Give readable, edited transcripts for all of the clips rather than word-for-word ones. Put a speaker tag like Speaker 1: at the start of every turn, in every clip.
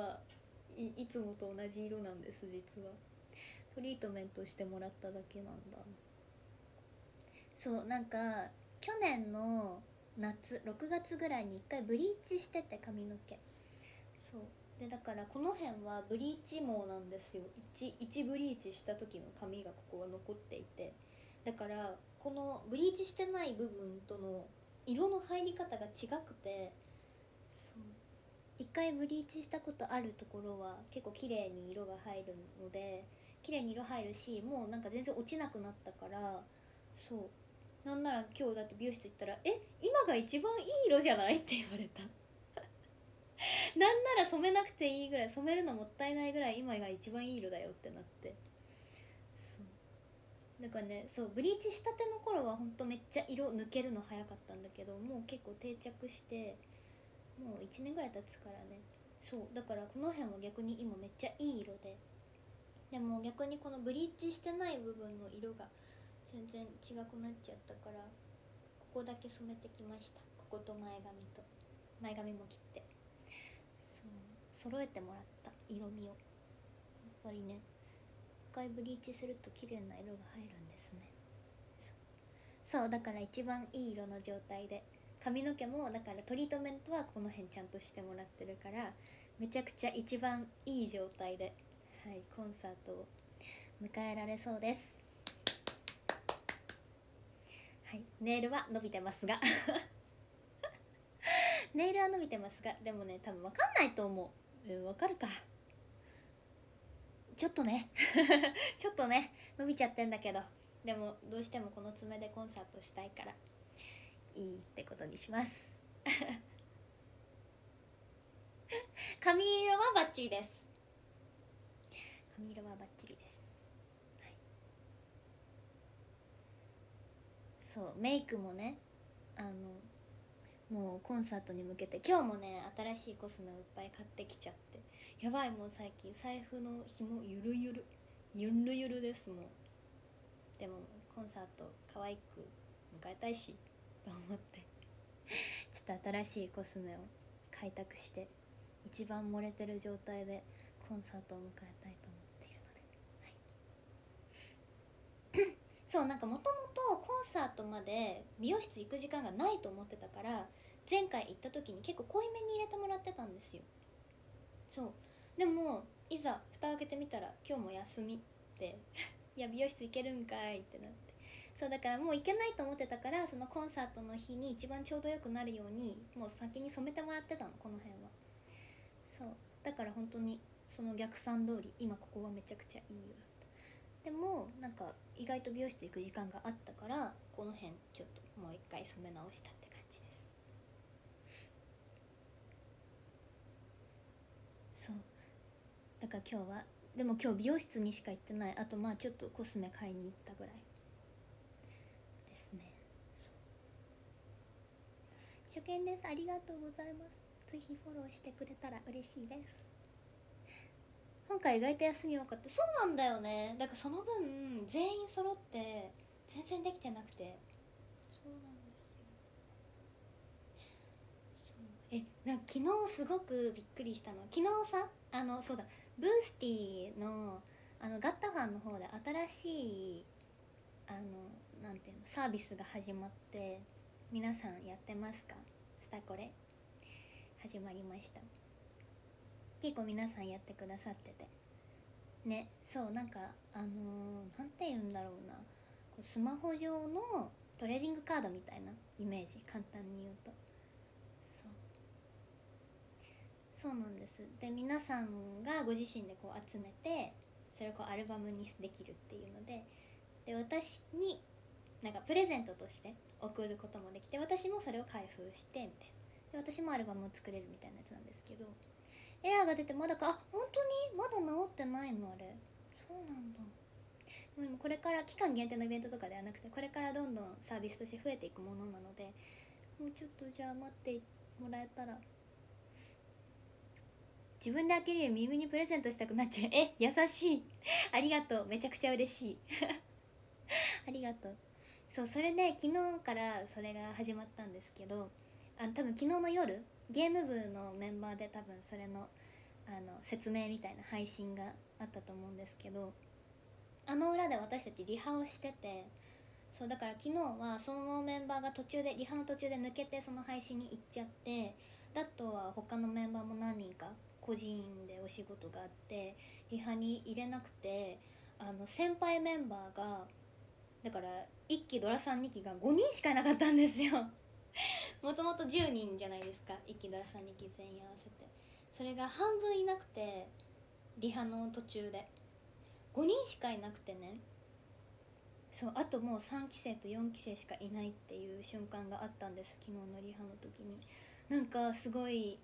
Speaker 1: いつもと同じ色なんです。実はトリートメントしてもらっただけなんだ。そうなんか去年の夏6月ぐらいに1回ブリーチしてて髪の毛。そうでだからこの辺はブリーチ毛なんですよ。1ブリーチした時の髪がここは残っていて、だからこのブリーチしてない部分との色の入り方が違くて、そう一回ブリーチしたことあるところは結構綺麗に色が入るので、綺麗に色入るし、もうなんか全然落ちなくなったから、そうなんなら今日だって美容室行ったら今が一番いい色じゃないって言われた。なんなら染めなくていいぐらい、染めるのもったいないぐらい今が一番いい色だよってなって。そうだからね、そうブリーチしたての頃はほんとめっちゃ色抜けるの早かったんだけど、もう結構定着してもう1年ぐらい経つからね。そうだからこの辺は逆に今めっちゃいい色で、でも逆にこのブリーチしてない部分の色が全然違くなっちゃったから、ここだけ染めてきました。ここと前髪も切って、そう揃えてもらった色味を。やっぱりね、一回ブリーチすると綺麗な色が入るんですね。そうだから一番いい色の状態で、髪の毛もだからトリートメントはこの辺ちゃんとしてもらってるから、めちゃくちゃ一番いい状態で、はい、コンサートを迎えられそうです。はい、ネイルは伸びてますがネイルは伸びてますが、でもね多分分かんないと思う。分かるかちょっとねちょっとね伸びちゃってんだけど、でもどうしてもこの爪でコンサートしたいからいいってことにします髪色はバッチリです。髪色はバッチリです、はい、そうメイクもね、もうコンサートに向けて今日もね新しいコスメをいっぱい買ってきちゃって、やばい、もう最近財布の紐ゆるゆるゆるゆるですもん。でもコンサート可愛く迎えたいしと思ってちょっと新しいコスメを開拓して一番漏れてる状態でコンサートを迎えたいと思っているので、はい、そうなんかもともとコンサートまで美容室行く時間がないと思ってたから、前回行った時に結構濃いめに入れてもらってたんですよ。そうでもいざ蓋を開けてみたら今日も休みっていや美容室行けるんかいってなって、そうだからもう行けないと思ってたから、そのコンサートの日に一番ちょうどよくなるようにもう先に染めてもらってたの、この辺は。そうだから本当にその逆算通り今ここはめちゃくちゃいい色だった。でもなんか意外と美容室行く時間があったから、この辺ちょっともう一回染め直したって感じです。そうだから今日は、でも今日美容室にしか行ってない。あとまあちょっとコスメ買いに行ったぐらいですね。初見です、ありがとうございます。ぜひフォローしてくれたら嬉しいです。今回意外と休み多かった。そうなんだよね、だからその分全員揃って全然できてなくて。そうなんですよ。そうなんか昨日すごくびっくりしたの。昨日さ、そうだ、ブースティーのガッタファンの方で新しいなんていうのサービスが始まって、皆さんやってますか？スタコレ始まりました。結構皆さんやってくださっててね。そうなんかなんて言うんだろうな、こうスマホ上のトレーディングカードみたいなイメージ、簡単に言うと。そうそうなんです。で皆さんがご自身でこう集めて、それをこうアルバムにできるっていうので、私になんかプレゼントとして送ることもできて、私もそれを開封してみたいな。で私もアルバムを作れるみたいなやつなんですけど、エラーが出てまだか、本当にまだ治ってないのあれ。そうなんだ。でもこれから期間限定のイベントとかではなくて、これからどんどんサービスとして増えていくものなので、もうちょっとじゃあ待ってもらえたら。自分で開けるより耳にプレゼントしたくなっちゃう。優しいありがとう、めちゃくちゃ嬉しいありがとう。そうそれで昨日からそれが始まったんですけど、多分昨日の夜ゲーム部のメンバーで多分それの説明みたいな配信があったと思うんですけど、あの裏で私たちリハをしてて、そうだから昨日はそのメンバーがリハの途中で抜けてその配信に行っちゃって、あとは他のメンバーも何人か個人でお仕事があってリハに入れなくて、先輩メンバーがだから1期ドラさん2期が5人しかいなかったんですよもともと10人じゃないですか、1期ドラさん2期全員合わせて。それが半分いなくて、リハの途中で5人しかいなくてね。そう、あともう3期生と4期生しかいないっていう瞬間があったんです、昨日のリハの時に。なんかすごい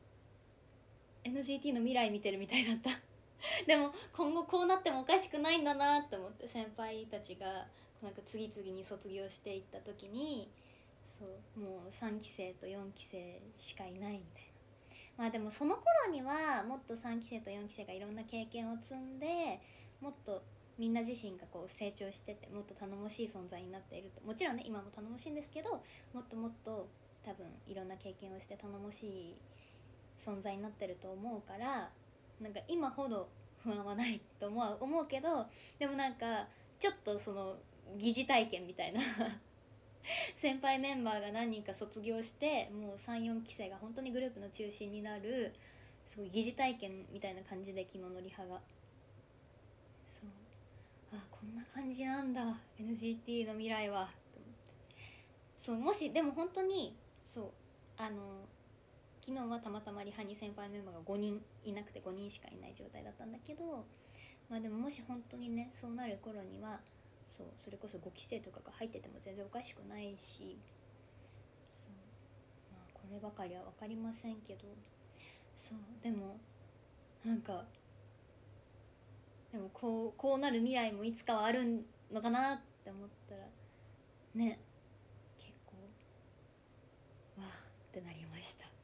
Speaker 1: NGT の未来見てるみたいだったでも今後こうなってもおかしくないんだなって思って、先輩たちがなんか次々に卒業していった時に、そうもう3期生と4期生しかいないみたいな。まあでもその頃にはもっと3期生と4期生がいろんな経験を積んで、もっとみんな自身がこう成長してて、もっと頼もしい存在になっていると、もちろんね今も頼もしいんですけど、もっともっと多分いろんな経験をして頼もしい存在になってると思うから、なんか今ほど不安はないと思うけど、でもなんかちょっとその疑似体験みたいな先輩メンバーが何人か卒業して、もう34期生が本当にグループの中心になるすごい疑似体験みたいな感じで、昨日のリハが。そう、あ、こんな感じなんだ NGT の未来はと思って。そう、もしでも本当にそう、昨日はたまたまリハに先輩メンバーが5人いなくて、5人しかいない状態だったんだけど、まあでももし本当にねそうなる頃には、そうそれこそ5期生とかが入ってても全然おかしくないし、そう、まあこればかりは分かりませんけど、そうでもなんかでもこうなる未来もいつかはあるのかなって思ったらね、結構わーってなりました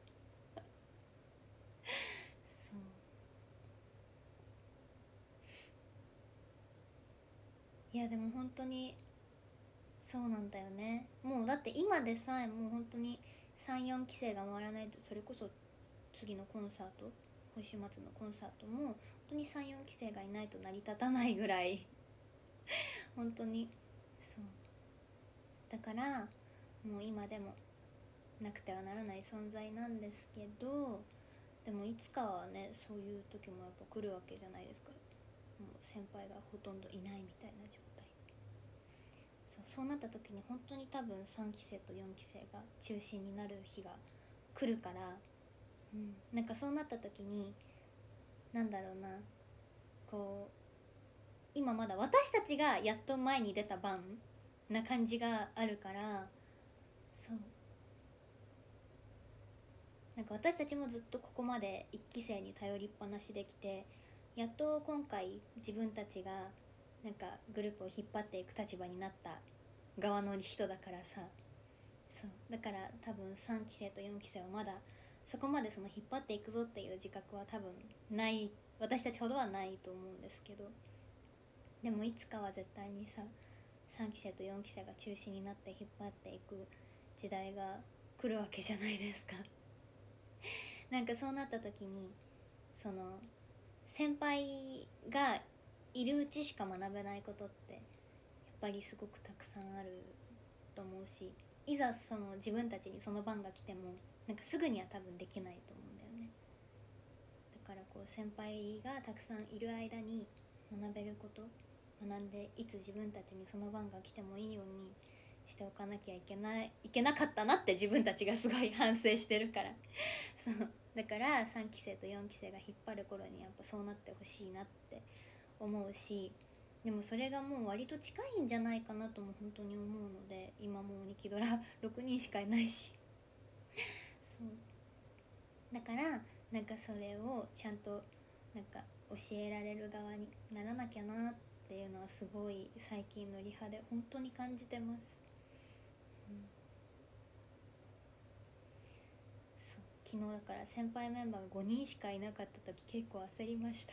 Speaker 1: そう、いやでも本当にそうなんだよね。もうだって今でさえもう本当に34期生が回らないと、それこそ次のコンサート、今週末のコンサートも本当に34期生がいないと成り立たないぐらい本当にそう、だからもう今でもなくてはならない存在なんですけど、でもいつかはねそういう時もやっぱ来るわけじゃないですか。もう先輩がほとんどいないみたいな状態。そうなった時に本当に多分3期生と4期生が中心になる日が来るから、なんかそうなった時になんだろうな、こう今まだ私たちがやっと前に出た番な感じがあるから、そうなんか私たちもずっとここまで1期生に頼りっぱなしできて、やっと今回自分たちがなんかグループを引っ張っていく立場になった側の人だからさ、そうだから多分3期生と4期生はまだそこまでその引っ張っていくぞっていう自覚は多分ない、私たちほどはないと思うんですけど、でもいつかは絶対にさ3期生と4期生が中心になって引っ張っていく時代が来るわけじゃないですかなんかそうなった時にその先輩がいるうちしか学べないことってやっぱりすごくたくさんあると思うし、いざその自分たちにその番が来てもなんかすぐには多分できないと思うんだよね。だからこう先輩がたくさんいる間に学べること、学んでいつ自分たちにその番が来てもいいようにしておかなきゃいけなかったなって自分たちがすごい反省してるからそうだから3期生と4期生が引っ張る頃にやっぱそうなってほしいなって思うし、でもそれがもう割と近いんじゃないかなとも本当に思うので、今もう2期ドラ6人しかいないしそうだからなんかそれをちゃんとなんか教えられる側にならなきゃなっていうのはすごい最近のリハで本当に感じてます、そう昨日だから先輩メンバーが5人しかいなかった時結構焦りました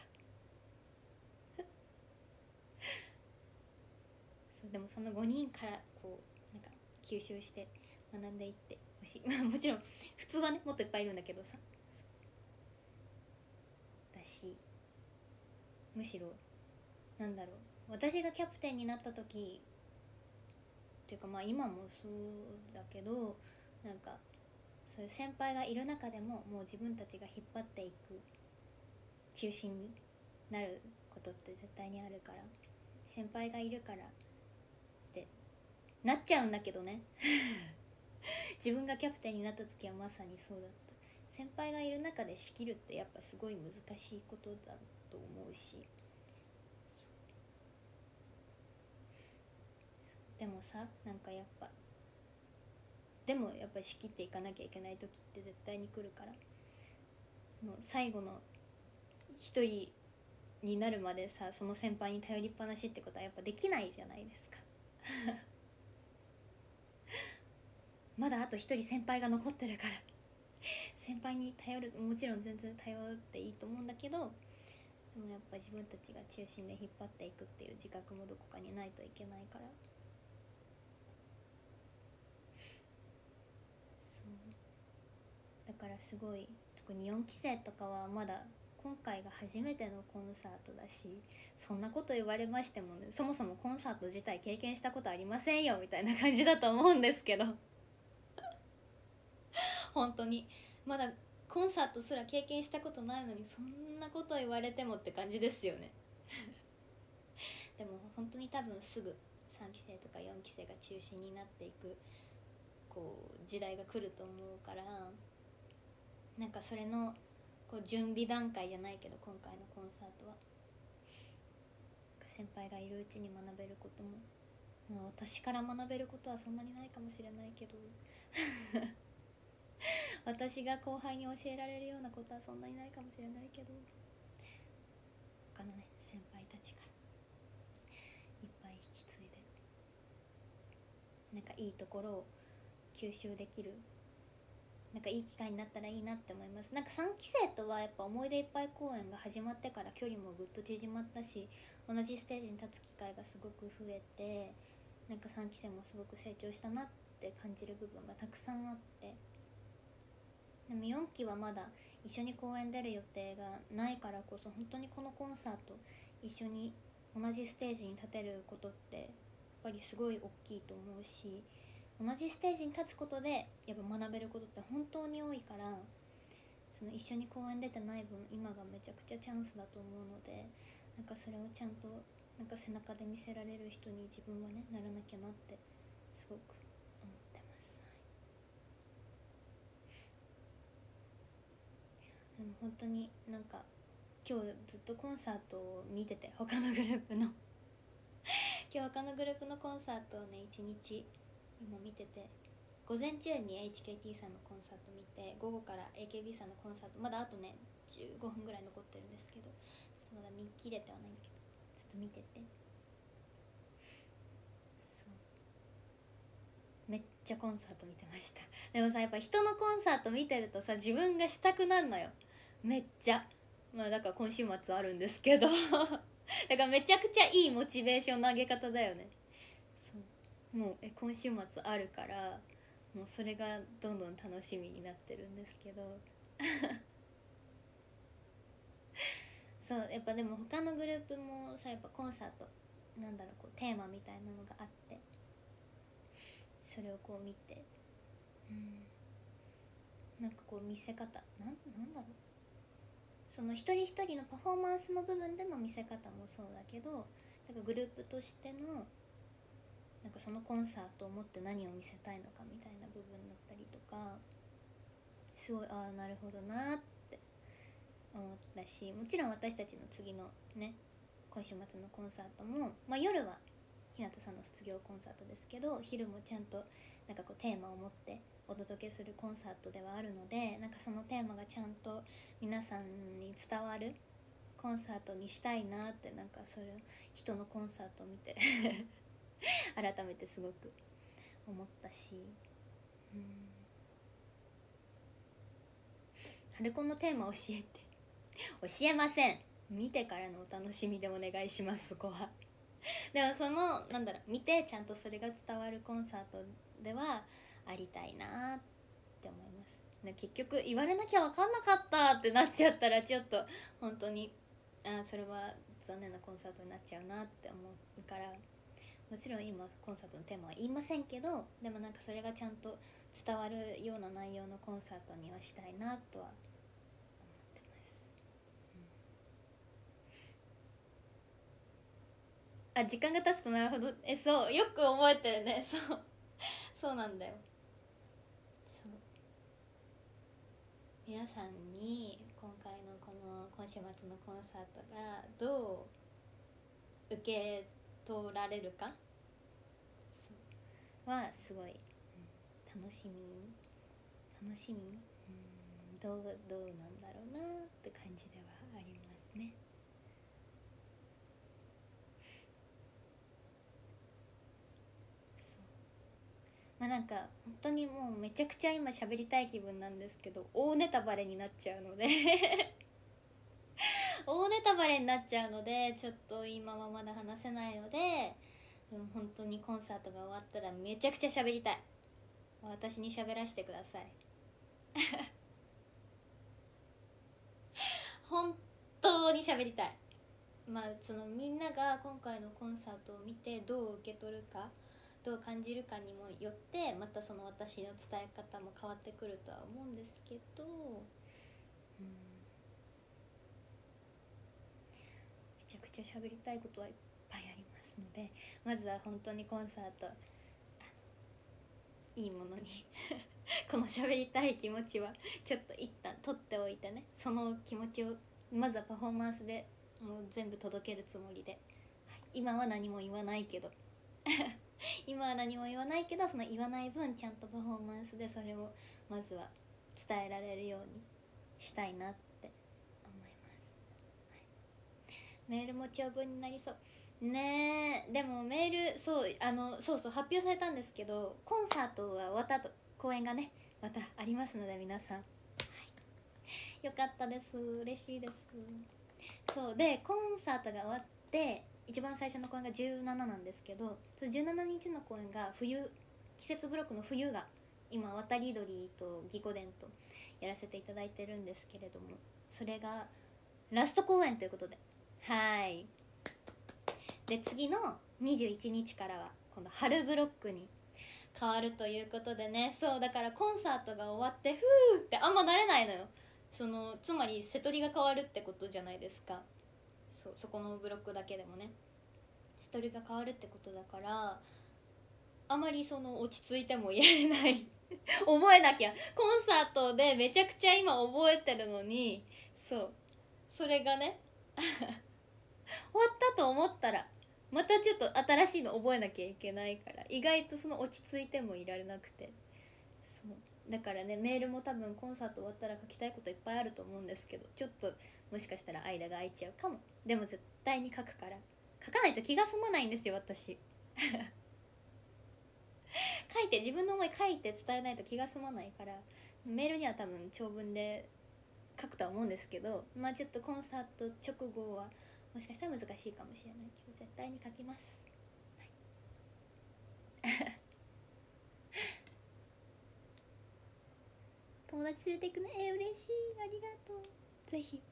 Speaker 1: そうでもその5人からこうなんか吸収して学んでいってほしいもちろん普通はねもっといっぱいいるんだけどさ、 し、むしろなんだろう、私がキャプテンになった時っていうか、まあ今もそうだけど、なんかそういう先輩がいる中でももう自分たちが引っ張っていく中心になることって絶対にあるから、先輩がいるからってなっちゃうんだけどね自分がキャプテンになった時はまさにそうだった。先輩がいる中で仕切るってやっぱすごい難しいことだと思うし、でもさ、なんかやっぱ仕切っていかなきゃいけない時って絶対に来るから、もう最後の一人になるまでさ、その先輩に頼りっぱなしってことはやっぱできないじゃないですかまだあと一人先輩が残ってるから先輩に頼る、もちろん全然頼っていいと思うんだけど、でもやっぱ自分たちが中心で引っ張っていくっていう自覚もどこかにないといけないから、そうだからすごい、特に4期生とかはまだ今回が初めてのコンサートだし、そんなこと言われましてもね、そもそもコンサート自体経験したことありませんよみたいな感じだと思うんですけど本当にまだコンサートすら経験したことないのに、そんなこと言われてもって感じですよねでも本当に多分すぐ3期生とか4期生が中心になっていくこう時代が来ると思うから、なんかそれのこう準備段階じゃないけど、今回のコンサートは先輩がいるうちに学べることも、まあ、私から学べることはそんなにないかもしれないけど私が後輩に教えられるようなことはそんなにないかもしれないけど、他のね先輩たちからいっぱい引き継いで、なんかいいところを吸収できる、なんかいい機会になったらいいなって思います。なんか3期生とはやっぱ思い出いっぱい公演が始まってから距離もぐっと縮まったし、同じステージに立つ機会がすごく増えて、なんか3期生もすごく成長したなって感じる部分がたくさんあって、でも4期はまだ一緒に公演出る予定がないからこそ、本当にこのコンサート一緒に同じステージに立てることってやっぱりすごい大きいと思うし、同じステージに立つことでやっぱ学べることって本当に多いから、その一緒に公演出てない分今がめちゃくちゃチャンスだと思うので、なんかそれをちゃんとなんか背中で見せられる人に自分はねならなきゃなってすごく思ってます。でも本当になんか今日ずっとコンサートを見てて、他のグループの今日他のグループのコンサートをね一日今見てて、午前中に HKT さんのコンサート見て、午後から AKB さんのコンサート、まだあとね15分ぐらい残ってるんですけど、ちょっとまだ見切れてはないんだけどちょっと見てて、そうめっちゃコンサート見てました。でもさ、やっぱ人のコンサート見てるとさ、自分がしたくなるのよ、めっちゃ。まあだから今週末あるんですけどだからめちゃくちゃいいモチベーションの上げ方だよね。そうもう今週末あるから、もうそれがどんどん楽しみになってるんですけどそうやっぱでも他のグループもさ、やっぱコンサートなんだろう、こうテーマみたいなのがあって、それをこう見て、なんかこう見せ方なんだろう、その一人一人のパフォーマンスの部分での見せ方もそうだけど、なんかグループとしてのなんかそのコンサートをもって何を見せたいのかみたいな部分だったりとか、すごいなるほどなって思ったし、もちろん私たちの次のね今週末のコンサートも、まあ、夜は日向さんの卒業コンサートですけど、昼もちゃんとなんかこうテーマを持ってお届けするコンサートではあるので、なんかそのテーマがちゃんと皆さんに伝わるコンサートにしたいなって、なんかそれ人のコンサートを見て改めてすごく思ったし、春コンのテーマ教えて教えません、見てからのお楽しみでお願いします。そこはでもそのなんだろう、見てちゃんとそれが伝わるコンサートではありたいなって思います。 ね、結局言われなきゃ分かんなかったってなっちゃったらちょっと本当にそれは残念なコンサートになっちゃうなって思うから、もちろん今コンサートのテーマは言いませんけど、でもなんかそれがちゃんと伝わるような内容のコンサートにはしたいなとは思ってます、時間が経つとなるほど、そうよく覚えてるね。そうなんだよ。そう、皆さんに今回のこの今週末のコンサートがどう受け取られるかはすごい、楽しみ、どうなんだろうなって感じではありますね。まあなんか本当にもうめちゃくちゃ今喋りたい気分なんですけど、大ネタバレになっちゃうので大ネタバレになっちゃうのでちょっと今はまだ話せないので、本当にコンサートが終わったらめちゃくちゃ喋りたい。私に喋らせてください本当に喋りたい。まあそのみんなが今回のコンサートを見てどう受け取るか、どう感じるかにもよってまたその私の伝え方も変わってくるとは思うんですけど、めちゃくちゃ喋りたいことはいっぱいありますので、まずは本当にコンサートいいものにこの喋りたい気持ちはちょっと一旦取っておいてね、その気持ちをまずはパフォーマンスでもう全部届けるつもりで、はい、今は何も言わないけど今は何も言わないけど、その言わない分ちゃんとパフォーマンスでそれをまずは伝えられるようにしたいなって思います、はい、メールも長文になりそうね。でもメールそう発表されたんですけど、コンサートは終わった後公演がねまたありますので、皆さん、はい、よかったです、嬉しいです。そうでコンサートが終わって一番最初の公演が17なんですけど、その17日の公演が季節ブロックの冬が今渡り鳥とぎこ伝とやらせていただいてるんですけれども、それがラスト公演ということで、はいで次の21日からは今度春ブロックに変わるということでね。そうだからコンサートが終わってふーってあんまなれないのよ。つまり瀬戸りが変わるってことじゃないですか。そこのブロックだけでもね瀬戸りが変わるってことだから、あまり落ち着いてもいられない覚えなきゃ、コンサートでめちゃくちゃ今覚えてるのに、それがね終わったと思ったらまたちょっと新しいの覚えなきゃいけないから、意外と落ち着いてもいられなくて、だからねメールも多分コンサート終わったら書きたいこといっぱいあると思うんですけど、ちょっともしかしたら間が空いちゃうかも。でも絶対に書くから、書かないと気が済まないんですよ私自分の思い書いて伝えないと気が済まないから、メールには多分長文で書くとは思うんですけど、まあちょっとコンサート直後はもしかしたら難しいかもしれないけど絶対に書きます、はい、友達連れていくね、嬉しい、ありがとう、ぜひ。い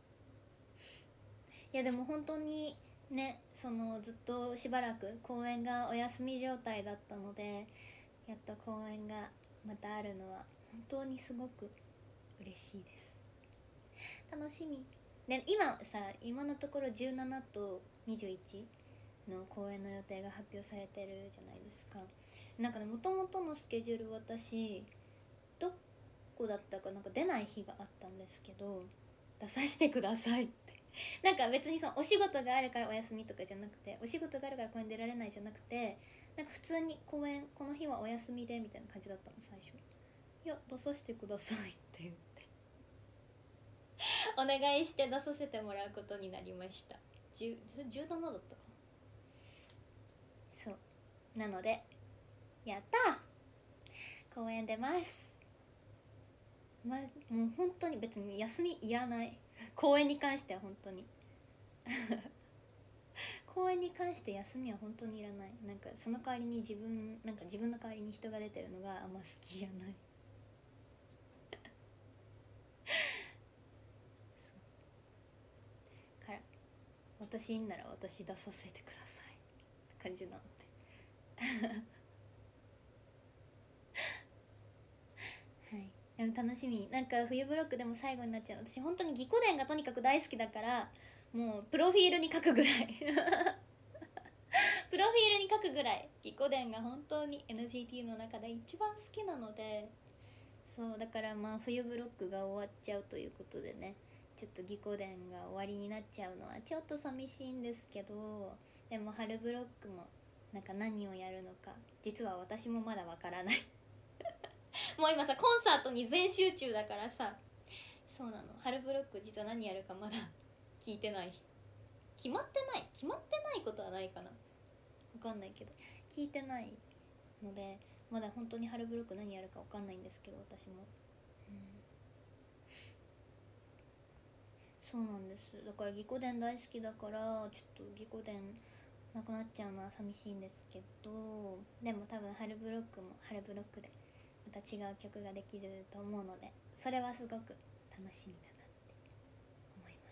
Speaker 1: やでも本当にね、ずっとしばらく公演がお休み状態だったので、やっと公演がまたあるのは本当にすごく嬉しいです。楽しみで、今のところ17と21の公演の予定が発表されてるじゃないですか。なんかね、もともとのスケジュール私どこだったかなんか出ない日があったんですけど、出させてくださいってなんか別にお仕事があるからお休みとかじゃなくて、お仕事があるから公演出られないじゃなくて、なんか普通に公演この日はお休みでみたいな感じだったの最初。いや出させてくださいって言ってお願いして出させてもらうことになりました。17だったかな。そうなのでやったー、公演出ます。もう本当に別に休みいらない公演に関しては本当に公演に関して休みは本当にいらない。なんかその代わりに自分の代わりに人が出てるのがあんま好きじゃない私いんなら私出させてくださいって感じなのではい、でも楽しみ。なんか冬ブロックでも最後になっちゃう。私本当にギコ伝がとにかく大好きだから、もうプロフィールに書くぐらいプロフィールに書くぐらいギコ伝が本当に NGT の中で一番好きなので、そうだからまあ冬ブロックが終わっちゃうということでね、ちょっとギコ伝が終わりになっちゃうのはちょっと寂しいんですけど、でも春ブロックもなんか何をやるのか実は私もまだわからないもう今さコンサートに全集中だからさ。そうなの、春ブロック実は何やるかまだ聞いてない。決まってないことはないかな、分かんないけど聞いてないので、まだ本当に春ブロック何やるか分かんないんですけど私も、そうなんです。だからギコ伝大好きだから、ちょっとギコ伝なくなっちゃうのは寂しいんですけど、でも多分春ブロックも春ブロックでまた違う曲ができると思うので、それはすごく楽しみだなって思います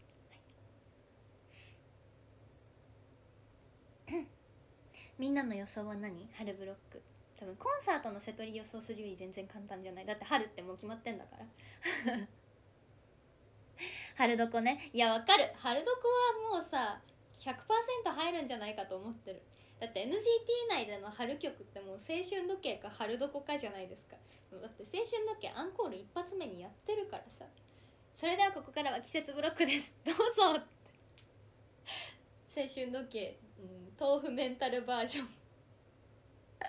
Speaker 1: 、はい、みんなの予想は何？春ブロック。多分コンサートの瀬戸り予想するより全然簡単じゃない？だって春ってもう決まってんだから春どこね。いやわかる、春どこはもうさ 100% 入るんじゃないかと思ってる。だって NGT 内での春曲ってもう青春時計か春どこかじゃないですか。だって青春時計アンコール一発目にやってるからさ。それではここからは季節ブロックですどうぞ青春時計、豆腐メンタルバージョンわ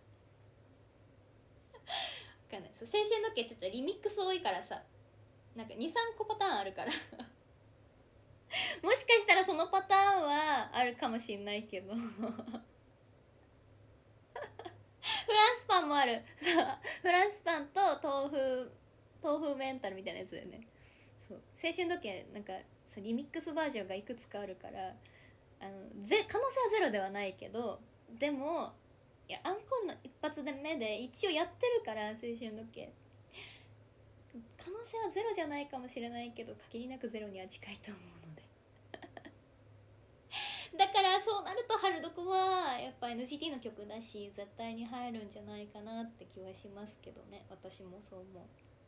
Speaker 1: かんない。そう、青春時計ちょっとリミックス多いからさ、なんか 2,3 個パターンあるからもしかしたらそのパターンはあるかもしんないけどフランスパンもあるそうフランスパンと豆腐メンタルみたいなやつだよね。そう、青春時計なんかそうリミックスバージョンがいくつかあるから、可能性はゼロではないけど、でもいやアンコールの一発目で一応やってるから青春時計、可能性はゼロじゃないかもしれないけど限りなくゼロには近いと思うのでだからそうなると春どこはやっぱ NGT の曲だし絶対に入るんじゃないかなって気はしますけどね。私もそう思う。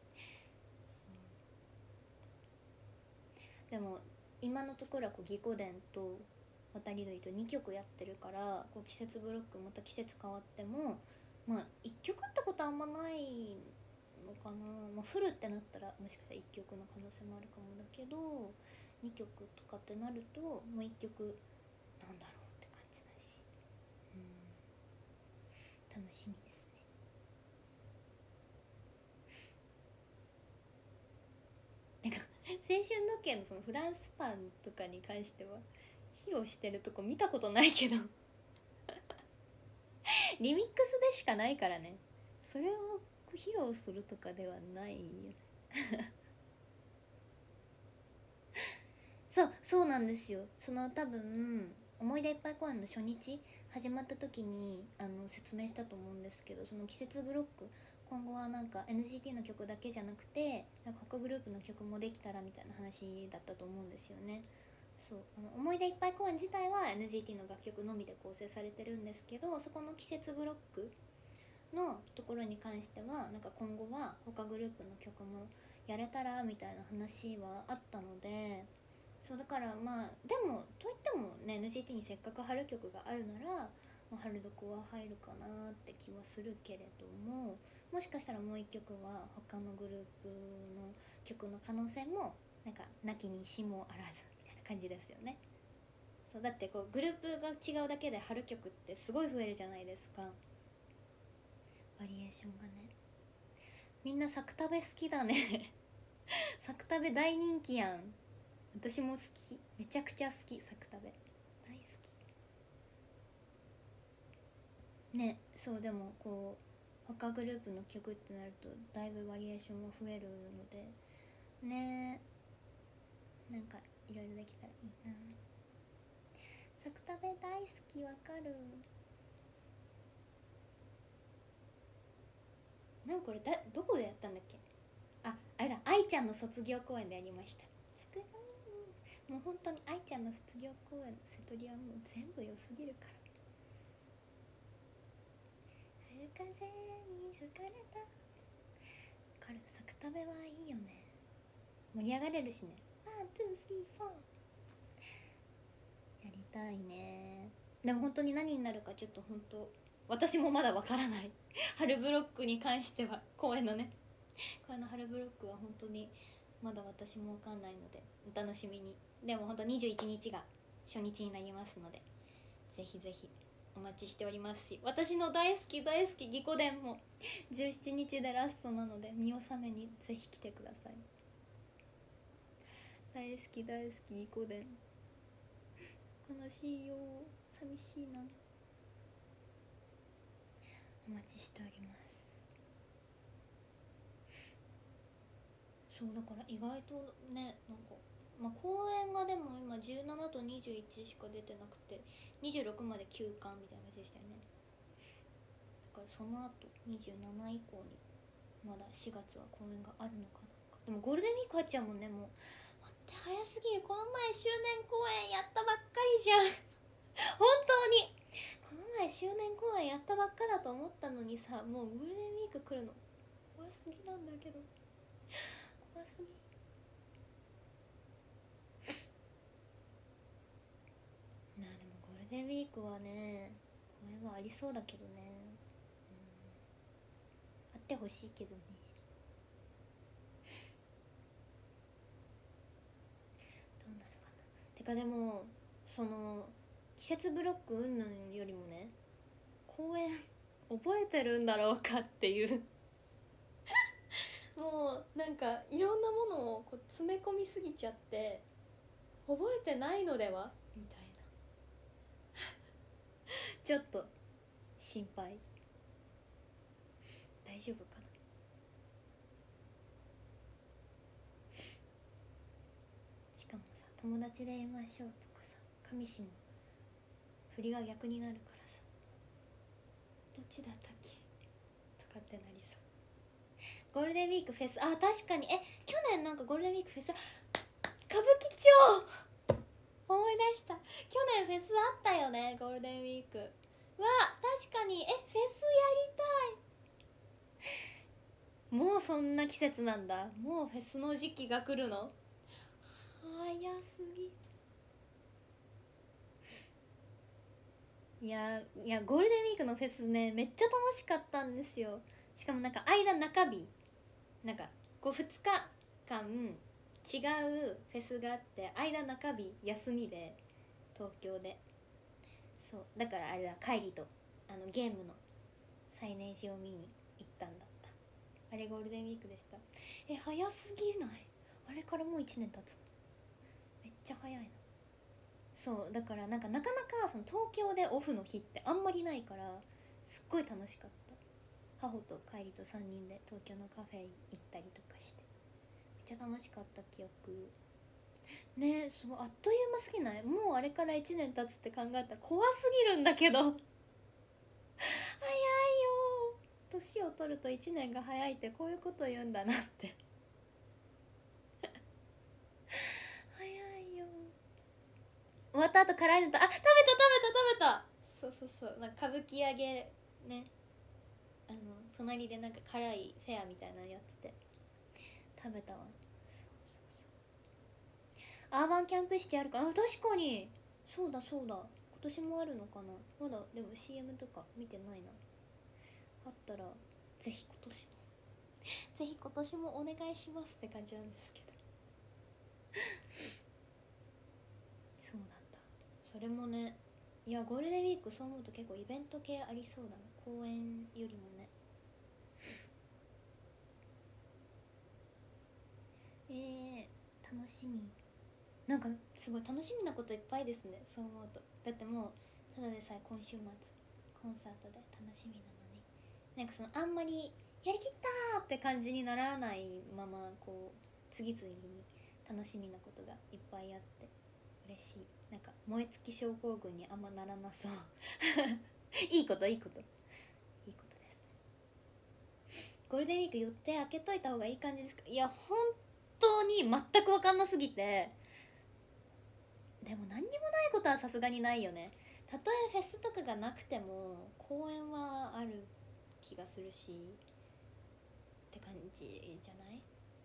Speaker 1: でも今のところはこうギコ伝と渡り鳥と2曲やってるから、こう季節ブロックまた季節変わってもまあ1曲ってことはあんまないのかな。まあ、フルってなったらもしかしたら1曲の可能性もあるかもだけど、2曲とかってなるともう1曲なんだろうって感じだし、楽しみですね。なんか青春時計のそのフランスパンとかに関しては披露してるとこ見たことないけどリミックスでしかないからね。それを披露するとかではないよねそうなんですよ。その多分思い出いっぱい公演の初日始まった時に説明したと思うんですけど、その季節ブロック今後はなんか NGT の曲だけじゃなくてなんか他グループの曲もできたらみたいな話だったと思うんですよね。そう思い出いっぱい公演自体は NGT の楽曲のみで構成されてるんですけど、そこの季節ブロックのところに関してはなんか今後は他グループの曲もやれたらみたいな話はあったので、そうだからまあでもといってもね NGT にせっかく春曲があるなら、まあ、春どこは入るかなって気はするけれども、もしかしたらもう一曲は他のグループの曲の可能性もなんかなきにしもあらずみたいな感じですよね。そうだってこうグループが違うだけで春曲ってすごい増えるじゃないですか、バリエーションがね。みんなサクタベ好きだねサクタベ大人気やん。私も好き、めちゃくちゃ好き、サクタベ大好きね。そうでもこう他グループの曲ってなるとだいぶバリエーションが増えるのでね、なんかいろいろできたらいいな。サクタベ大好き、わかる。なんこれどこでやったんだっけ。あれだ、愛ちゃんの卒業公演でやりました。 もう本当に愛ちゃんの卒業公演の瀬戸りはもう全部良すぎるから。春風に吹かれたからサクタベはいいよね、盛り上がれるしね。ワンツースリーフォーやりたいね。でも本当に何になるかちょっと本当私もまだわからない春ブロックに関しては、公演の春ブロックは本当にまだ私もわかんないのでお楽しみに。でも本当21日が初日になりますので、ぜひぜひお待ちしておりますし、私の大好き大好きぎこ伝も17日でラストなので見納めにぜひ来てください。大好き大好きぎこ伝、悲しいよ、寂しいな。お待ちしております。そうだから意外とね、なんか公演がでも今17と21しか出てなくて、26まで休館みたいな感じでしたよね。だからその後27以降にまだ4月は公演があるのかな。でもゴールデンウィーク入っちゃうもんね。もう待って、早すぎる。この前周年公演やったばっかりじゃん本当にこの前周年公演やったばっかだと思ったのにさ、もうゴールデンウィーク来るの怖すぎなんだけど、怖すぎ。まあでもゴールデンウィークはね、公演はありそうだけどね、あってほしいけどね。どうなるかな。てかでもその季節ブロック云々よりもね、公演覚えてるんだろうかっていうもうなんかいろんなものをこう詰め込みすぎちゃって覚えてないのではみたいなちょっと心配。大丈夫かな。しかもさ、友達でいましょうとかさ、上氏の振りが逆になるからさ、どっちだったっけとかってなりそう。ゴールデンウィークフェス、あ、確かに。去年なんかゴールデンウィークフェス、歌舞伎町思い出した。去年フェスあったよね、ゴールデンウィーク。わ、確かに。フェスやりたい。もうそんな季節なんだ。もうフェスの時期が来るの早すぎ。いやゴールデンウィークのフェスね、めっちゃ楽しかったんですよ。しかもなんか間中日、なんかこう2日間違うフェスがあって、間中日休みで、東京で。そうだからあれだ、帰りとゲームのサイネージを見に行ったんだった。あれゴールデンウィークでした。早すぎない？あれからもう1年経つの。めっちゃ早いな。そうだからなんかなかなかその東京でオフの日ってあんまりないから、すっごい楽しかった。カホとカイリと3人で東京のカフェ行ったりとかして、めっちゃ楽しかった記憶ね。そうあっという間すぎない？もうあれから1年経つって考えたら怖すぎるんだけど早いよ。年を取ると1年が早いってこういうこと言うんだなって早いよ。終わった後辛いのと、食べた。そう、なんか歌舞伎揚げね、隣でなんか辛いフェアみたいなのやってて食べたわ。アーバンキャンプシティあるか。確かにそうだ今年もあるのかな。まだでも CM とか見てないな。あったらぜひ今年もお願いしますって感じなんですけどそうなんだ。それもね、いやゴールデンウィークそう思うと結構イベント系ありそうだな、公演よりもね。楽しみ。なんかすごい楽しみなこといっぱいですね、そう思うと。だってもうただでさえ今週末コンサートで楽しみなのに、なんかそのあんまりやりきったーって感じにならないまま、こう次々に楽しみなことがいっぱいあって嬉しい。なんか燃え尽き症候群にあんまならなそういいことですね。ゴールデンウィーク予定開けといた方がいい感じですか？いや本当に全く分かんなすぎて、 ことはさすがにないよね。たとえフェスとかがなくても公演はある気がするしって感じじゃない？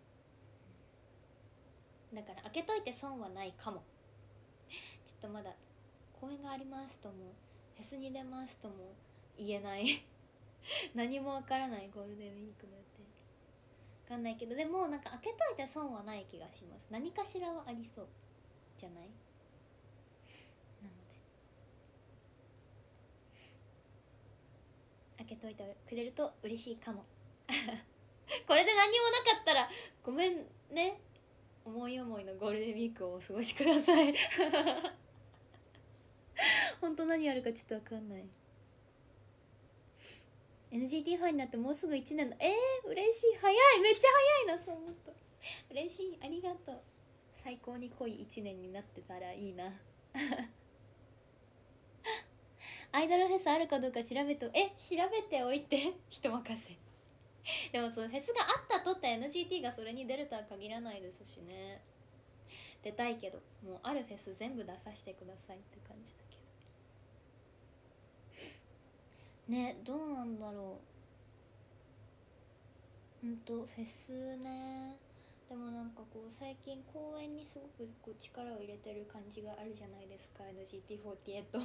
Speaker 1: だから開けといて損はないかも。ちょっとまだ公演がありますともフェスに出ますとも言えない何もわからないゴールデンウィークの予定わかんないけど、でもなんか開けといて損はない気がします。何かしらはありそうじゃない？なので開けといてくれると嬉しいかもこれで何もなかったらごめんね。思い思いのゴールデンウィークをお過ごしください本当何やるかちょっと分かんない。 NGT ファンになってもうすぐ1年の嬉しい。早い、めっちゃ早いな。そう思った嬉しい、ありがとう。最高に濃い1年になってたらいいなアイドルフェスあるかどうか調べて調べておいて人任せでもそうフェスがあったとって NGT がそれに出るとは限らないですしね。出たいけどもうあるフェス全部出させてくださいって感じだけどね。どうなんだろう。フェスね。でもなんかこう最近公演にすごくこう力を入れてる感じがあるじゃないですか NGT48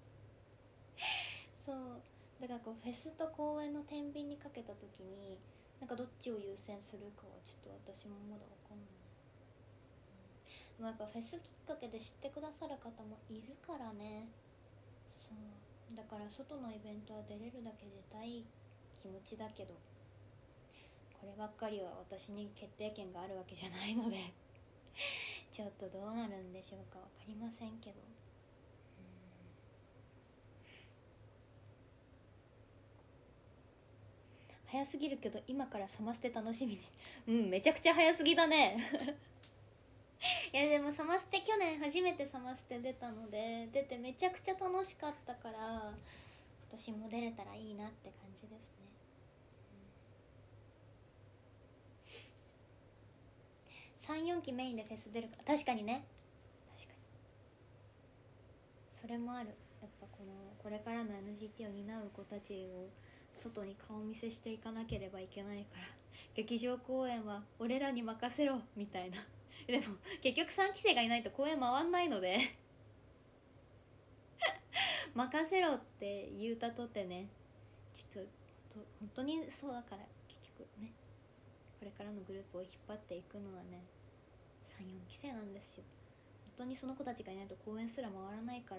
Speaker 1: そうだからこうフェスと公演の天秤にかけた時になんかどっちを優先するかはちょっと私もまだ分かんない。でもやっぱフェスきっかけで知ってくださる方もいるからね。そうだから外のイベントは出れるだけ出たい気持ちだけど、こればっかりは私に決定権があるわけじゃないのでちょっとどうなるんでしょうか分かりませんけど、早すぎるけど今からサマステ楽しみにめちゃくちゃ早すぎだねいやでもサマステ去年初めてサマステ出たので出てめちゃくちゃ楽しかったから今年も出れたらいいなって感じですね。34期メインでフェス出るから確かにね。確かにそれもある。やっぱこれからの NGT を担う子たちを外に顔見せしていかなければいけないから劇場公演は俺らに任せろみたいなでも結局3期生がいないと公演回んないので任せろって言うたとてね、ちょっと本当にそうだから結局ねこれからのグループを引っ張っていくのはね34期生なんですよ。本当にその子たちがいないと公演すら回らないから。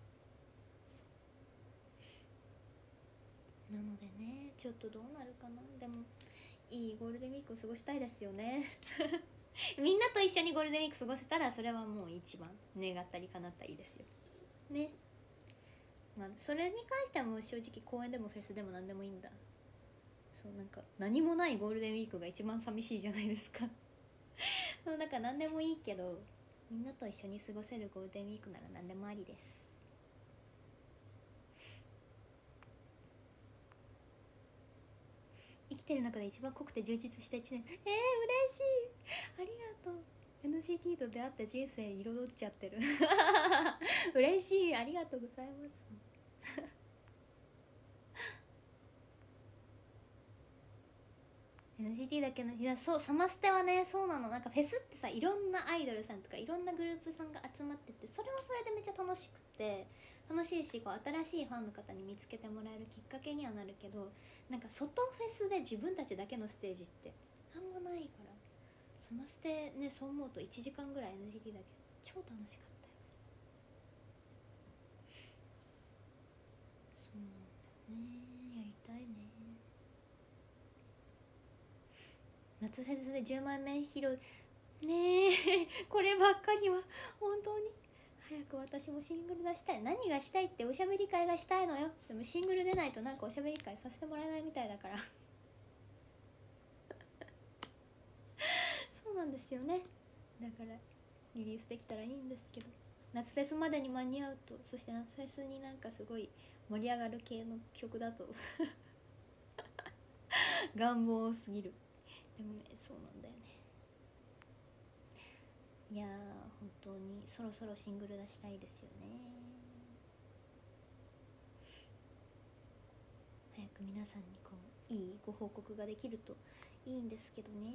Speaker 1: なのでねちょっとどうなるかな。でもいいゴールデンウィークを過ごしたいですよねみんなと一緒にゴールデンウィーク過ごせたらそれはもう一番願ったり叶ったりですよね。まあそれに関してはもう正直公演でもフェスでも何でもいいんだ。そうなんか何もないゴールデンウィークが一番寂しいじゃないですかそうだから何でもいいけどみんなと一緒に過ごせるゴールデンウィークなら何でもありです。生きてる中で一番濃くて充実した1年。嬉しい、ありがとう。 NGT と出会って人生彩っちゃってる嬉しい、ありがとうございますNGT だけの、いやそうサマステはねそうなの。なんかフェスってさいろんなアイドルさんとかいろんなグループさんが集まっててそれはそれでめっちゃ楽しくて楽しいしこう新しいファンの方に見つけてもらえるきっかけにはなるけど、なんか外フェスで自分たちだけのステージってあんまないから、サマステねそう思うと1時間ぐらい NGT だけど超楽しかったよ。そうなんだよね、やりたいね。夏フェスで10万面披露ねえこればっかりは本当に早く私もシングル出したい。何がしたいっておしゃべり会がしたいのよ。でもシングル出ないとなんかおしゃべり会させてもらえないみたいだからそうなんですよね。だからリリースできたらいいんですけど、夏フェスまでに間に合うと、そして夏フェスになんかすごい盛り上がる系の曲だと願望すぎる。でもねそうなんだよね。いやー本当にそろそろシングル出したいですよね。 皆さんにこういいご報告ができるといいんですけどね、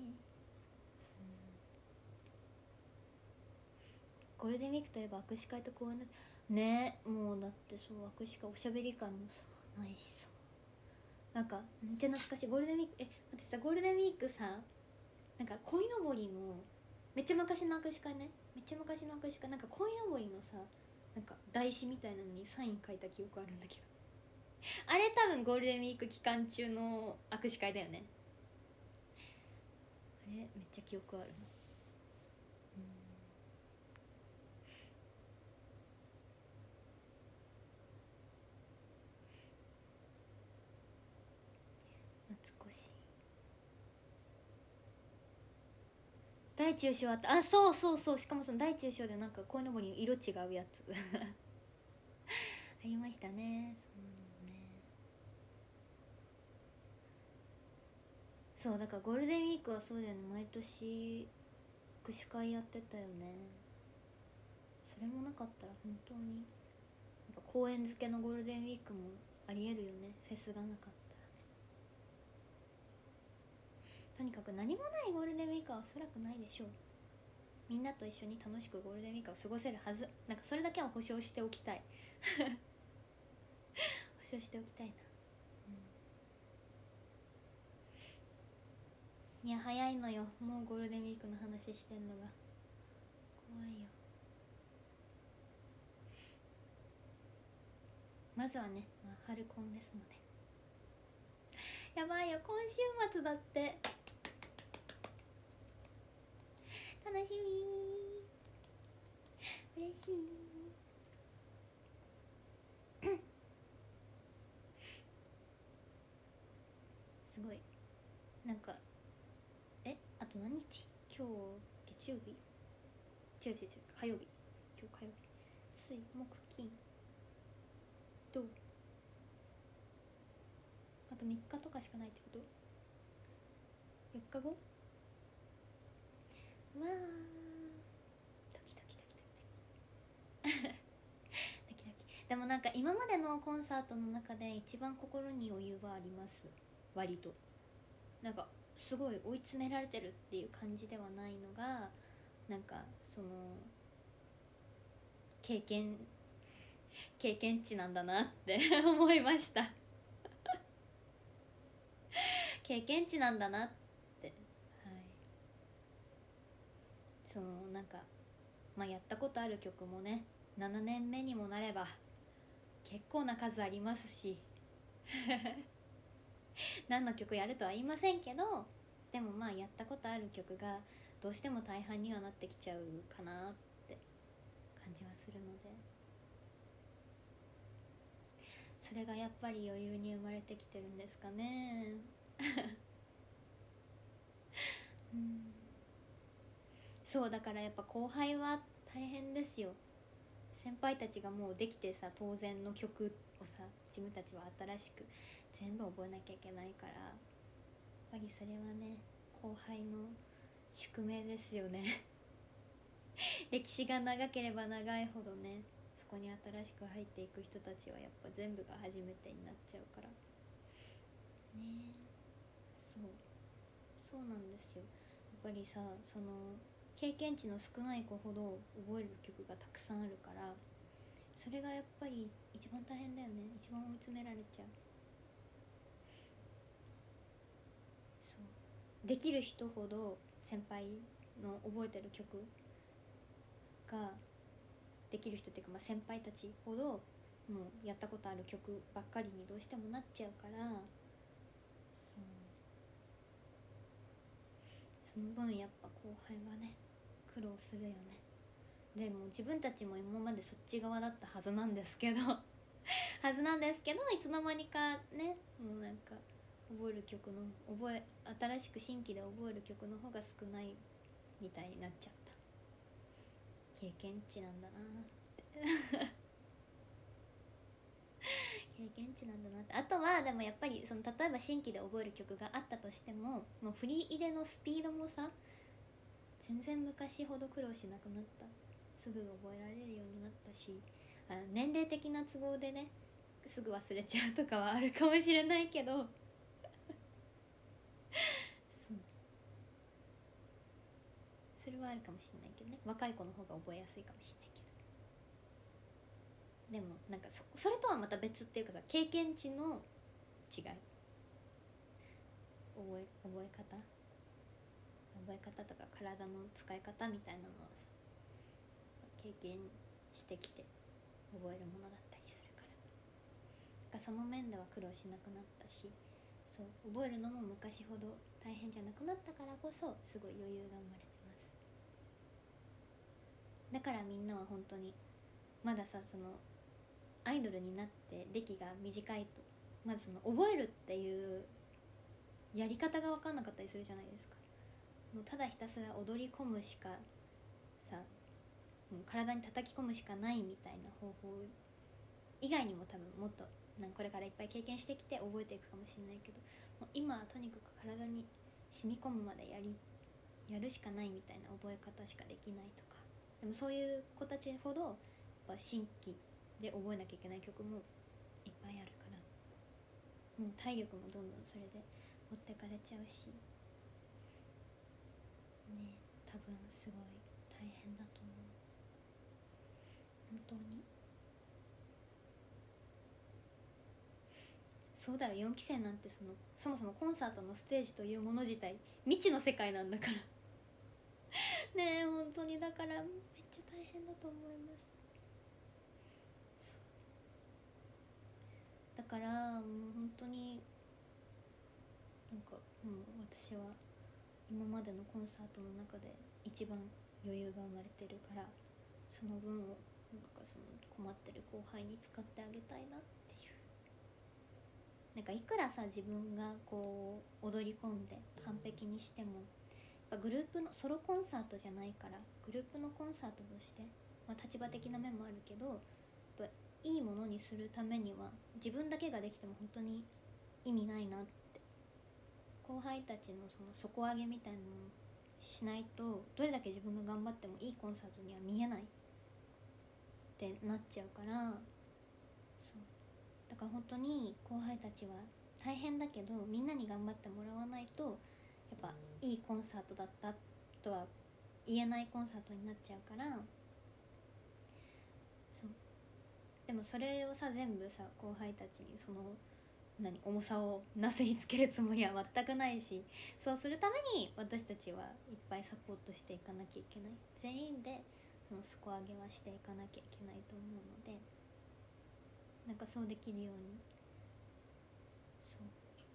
Speaker 1: ゴールデンウィークといえば握手会と公演だね。もうだってそう握手会おしゃべり会もさないしさ、なんかめっちゃ懐かしいゴールデンウィーク。待ってさ、ゴールデンウィークさ、なんか鯉のぼりのめっちゃ昔の握手会ね、めっちゃ昔の握手会、なんか鯉のぼりのさ、なんか台紙みたいなのにサイン書いた記憶あるんだけどあれ多分ゴールデンウィーク期間中の握手会だよね。あれめっちゃ記憶あるな。懐かしい。大中小あった。あ、そうそうそう、しかもその大中小でなんか鯉のぼりの色違うやつありましたね、そんなのね。そうだからゴールデンウィークはそうだよね、毎年握手会やってたよね。それもなかったら本当になんか公演付けのゴールデンウィークもありえるよね、フェスがなかったらね。とにかく何もないゴールデンウィークはおそらくないでしょう。みんなと一緒に楽しくゴールデンウィークを過ごせるはず。なんかそれだけは保証しておきたい保証しておきたいな、いや早いのよ、もうゴールデンウィークの話してんのが怖いよ。まずはね、まあ、春コンですので。やばいよ、今週末だって。楽しみ、嬉しいすごい。なんかあと何日、今日月曜日、違う違う違う、火曜日、今日火曜日、水木金土、あと3日とかしかないってこと？ 4 日後。うわー、ドキドキドキドキドキドキドキ。でもなんか今までのコンサートの中で一番心に余裕はあります、割と。なんかすごい追い詰められてるっていう感じではないのが、なんかその経験値なんだなって思いました経験値なんだなって。はい。そのなんかまあやったことある曲もね、7年目にもなれば結構な数ありますし何の曲やるとは言いませんけど、でもまあやったことある曲がどうしても大半にはなってきちゃうかなって感じはするので、それがやっぱり余裕に生まれてきてるんですかねうんそうだからやっぱ後輩は大変ですよ。先輩たちがもうできてさ、当然の曲をさ自分たちは新しく全部覚えなきゃいけないから、やっぱりそれはね後輩の宿命ですよね歴史が長ければ長いほどね、そこに新しく入っていく人たちはやっぱ全部が初めてになっちゃうからね。そうなんですよ。やっぱりさ、その経験値の少ない子ほど覚える曲がたくさんあるから、それがやっぱり一番大変だよね、一番追い詰められちゃう。そうできる人ほど先輩の覚えてる曲ができる人っていうか、まあ、先輩たちほどもうやったことある曲ばっかりにどうしてもなっちゃうから、そうその分やっぱ後輩はね苦労するよね。でも自分たちも今までそっち側だったはずなんですけどはずなんですけど、いつの間にかね、もうなんか覚える曲の新しく新規で覚える曲の方が少ないみたいになっちゃった。経験値なんだなって経験値なんだなって。あとはでもやっぱりその例えば新規で覚える曲があったとしても、もう振り入れのスピードもさ全然昔ほど苦労しなくなった。すぐ覚えられるようになったし、年齢的な都合でねすぐ忘れちゃうとかはあるかもしれないけどそうそれはあるかもしれないけどね、若い子の方が覚えやすいかもしれないけど、でもなんかそれとはまた別っていうかさ、経験値の違い、覚え方とか体の使い方みたいなのはさ、経験してきて覚えるものだったりするから、なんかその面では苦労しなくなったし、そう覚えるのも昔ほど大変じゃなくなったからこそすごい余裕が生まれてます。だからみんなは本当にまださ、そのアイドルになって歴が短いと、まずその覚えるっていうやり方が分かんなかったりするじゃないですか。もうただひたすら踊り込むしかさ、もう体に叩き込むしかないみたいな方法以外にも多分もっとこれからいっぱい経験してきて覚えていくかもしれないけど、もう今はとにかく体に染み込むまでやるしかないみたいな覚え方しかできないとか、でもそういう子たちほどやっぱ新規で覚えなきゃいけない曲もいっぱいあるから、もう体力もどんどんそれで持ってかれちゃうしね、多分すごい大変だと思う本当に。そうだよ、4期生なんてそもそもコンサートのステージというもの自体未知の世界なんだからねえ本当に、だからめっちゃ大変だと思います。だからもう本当にもう私は今までのコンサートの中で一番余裕が生まれてるから、その分をその困ってる後輩に使ってあげたいなっていう。いくらさ自分がこう踊り込んで完璧にしても、やっぱグループのソロコンサートじゃないから、グループのコンサートとして、立場的な面もあるけど、やっぱいいものにするためには自分だけができても本当に意味ないなって、後輩たちのその底上げみたいなのをしないと、どれだけ自分が頑張ってもいいコンサートには見えないってなっちゃうから、そうだから本当に後輩たちは大変だけどみんなに頑張ってもらわないと、やっぱいいコンサートだったとは言えないコンサートになっちゃうから、そうでもそれをさ全部さ後輩たちにその重さをなすりつけるつもりは全くないし、そうするために私たちはいっぱいサポートしていかなきゃいけない、全員でその底上げはしていかなきゃいけないと思うので、そうできるようにそう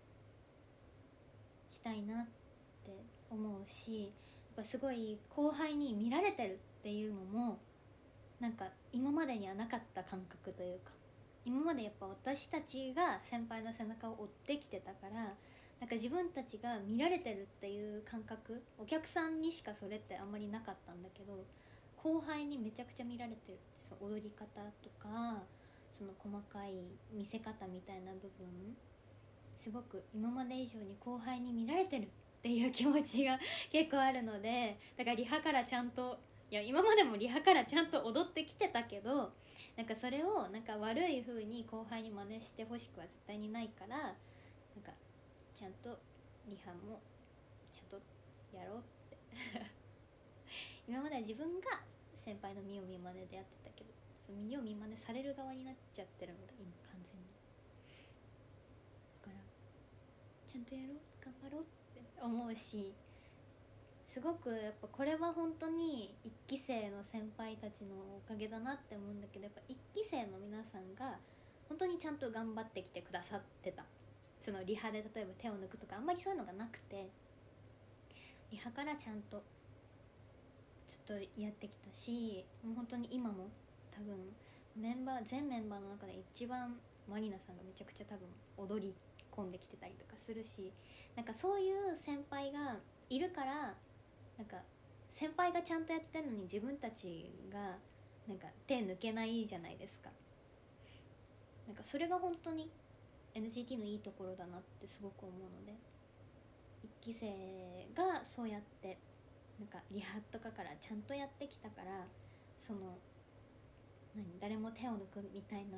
Speaker 1: したいなって思うし、やっぱすごい後輩に見られてるっていうのも今までにはなかった感覚というか、今までやっぱ私たちが先輩の背中を追ってきてたから、自分たちが見られてるっていう感覚、お客さんにしかそれってあんまりなかったんだけど、後輩にめちゃくちゃ見られてるって、その踊り方とかその細かい見せ方みたいな部分、すごく今まで以上に後輩に見られてるっていう気持ちが結構あるので、だからリハからちゃんと、いや今までもリハからちゃんと踊ってきてたけど、それを悪い風に後輩に真似してほしくは絶対にないから、ちゃんとリハもちゃんとやろうって今までは自分が先輩の見よう見まねでやってたけど、その見よう見まねされる側になっちゃってるので今完全に、だからちゃんとやろう頑張ろうって思うし、すごくやっぱこれは本当に1期生の先輩たちのおかげだなって思うんだけど、やっぱ1期生の皆さんが本当にちゃんと頑張ってきてくださってた。そのリハで例えば手を抜くとかあんまりそういうのがなくて、リハからちゃんとずっとやってきたし、もう本当に今も多分全メンバーの中で一番マリナさんがめちゃくちゃ多分踊り込んできてたりとかするし、そういう先輩がいるから、先輩がちゃんとやってるのに自分たちが手抜けないじゃないですか。それが本当に NCT のいいところだなってすごく思うので、1期生がそうやってリハとかからちゃんとやってきたから、その誰も手を抜くみたいな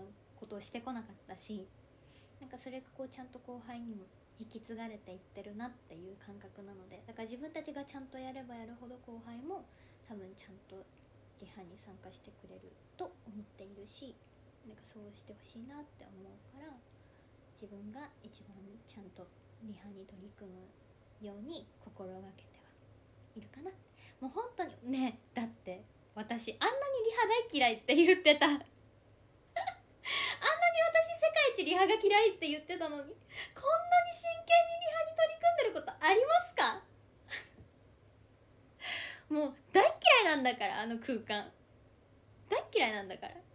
Speaker 1: ことをしてこなかったし、なんかそれがこうちゃんと後輩にも引き継がれていってるなっていう感覚なので、だから自分たちがちゃんとやればやるほど後輩も多分ちゃんとリハに参加してくれると思っているし、なんかそうしてほしいなって思うから、自分が一番ちゃんとリハに取り組むように心がけてはいるかな。もう本当にね、だって私あんなにリハ大嫌いって言ってたあんなに私世界一リハが嫌いって言ってたのに、こんなに真剣にリハに取り組んでることありますかもう大嫌いなんだから、あの空間大嫌いなんだから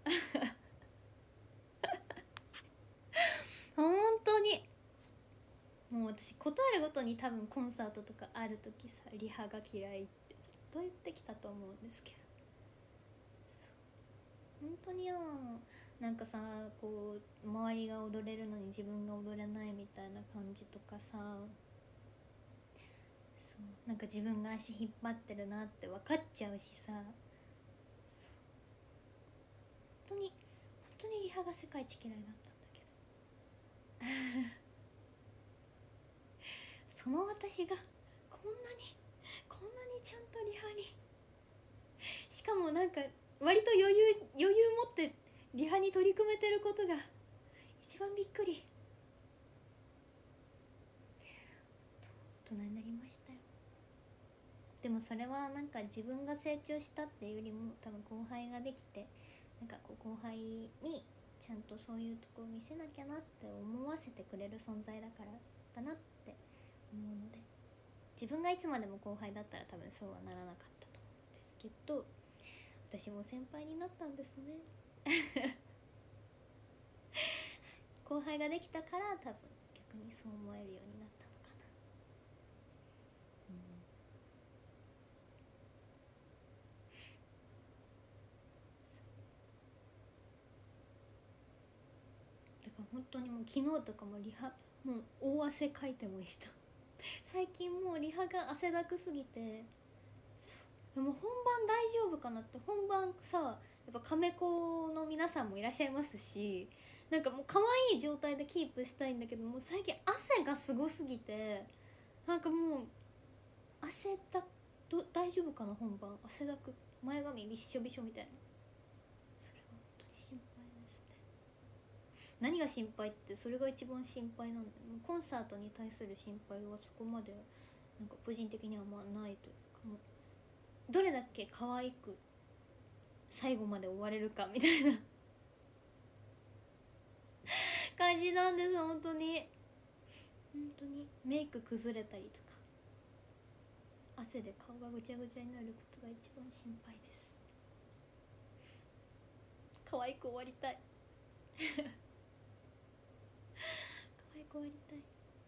Speaker 1: 本当にもう私ことあるごとに多分コンサートとかある時さ、リハが嫌いってずっと言ってきたと思うんですけど、そう本当になんかさ、こう周りが踊れるのに自分が踊れないみたいな感じとかさ、そうなんか自分が足引っ張ってるなって分かっちゃうしさ、そう本当にリハが世界一嫌いだったんだけどその私がこんなにちゃんとリハに、しかもなんか割と余裕持ってリハに取り組めてることが一番びっくり。大人になりましたよ。でもそれはなんか自分が成長したっていうよりも、多分後輩ができて、なんかこう後輩にちゃんとそういうとこを見せなきゃなって思わせてくれる存在だからだなって思うので、自分がいつまでも後輩だったら多分そうはならなかったと思うんですけど、私も先輩になったんですね後輩ができたから多分逆にそう思えるようになったのかな。だから本当にもう昨日とかもリハもう大汗かいてました最近もうリハが汗だくすぎて、でも本番大丈夫かなって、本番さやっぱカメコの皆さんもいらっしゃいますし、なんかもう可愛い状態でキープしたいんだけど、もう最近汗がすごすぎて、なんかもう大丈夫かな、本番汗だく、前髪びっしょびしょみたいな、それが本当に心配ですね。何が心配って、それが一番心配なんだよ。コンサートに対する心配はそこまでなんか個人的にはまあないというか、もうどれだけ可愛く最後まで終われるかみたいな感じなんです。本当にメイク崩れたりとか汗で顔がぐちゃぐちゃになることが一番心配です。可愛く終わりたい可愛く終わりたい。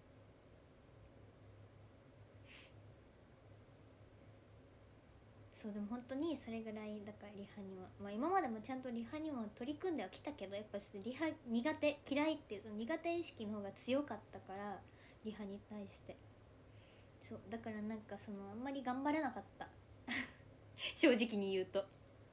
Speaker 1: そうでも本当にそれぐらいだからリハには、まあ、今までもちゃんとリハにも取り組んではきたけど、やっぱリハ苦手嫌いっていうその苦手意識の方が強かったから、リハに対してそうだからなんかそのあんまり頑張れなかった正直に言うと、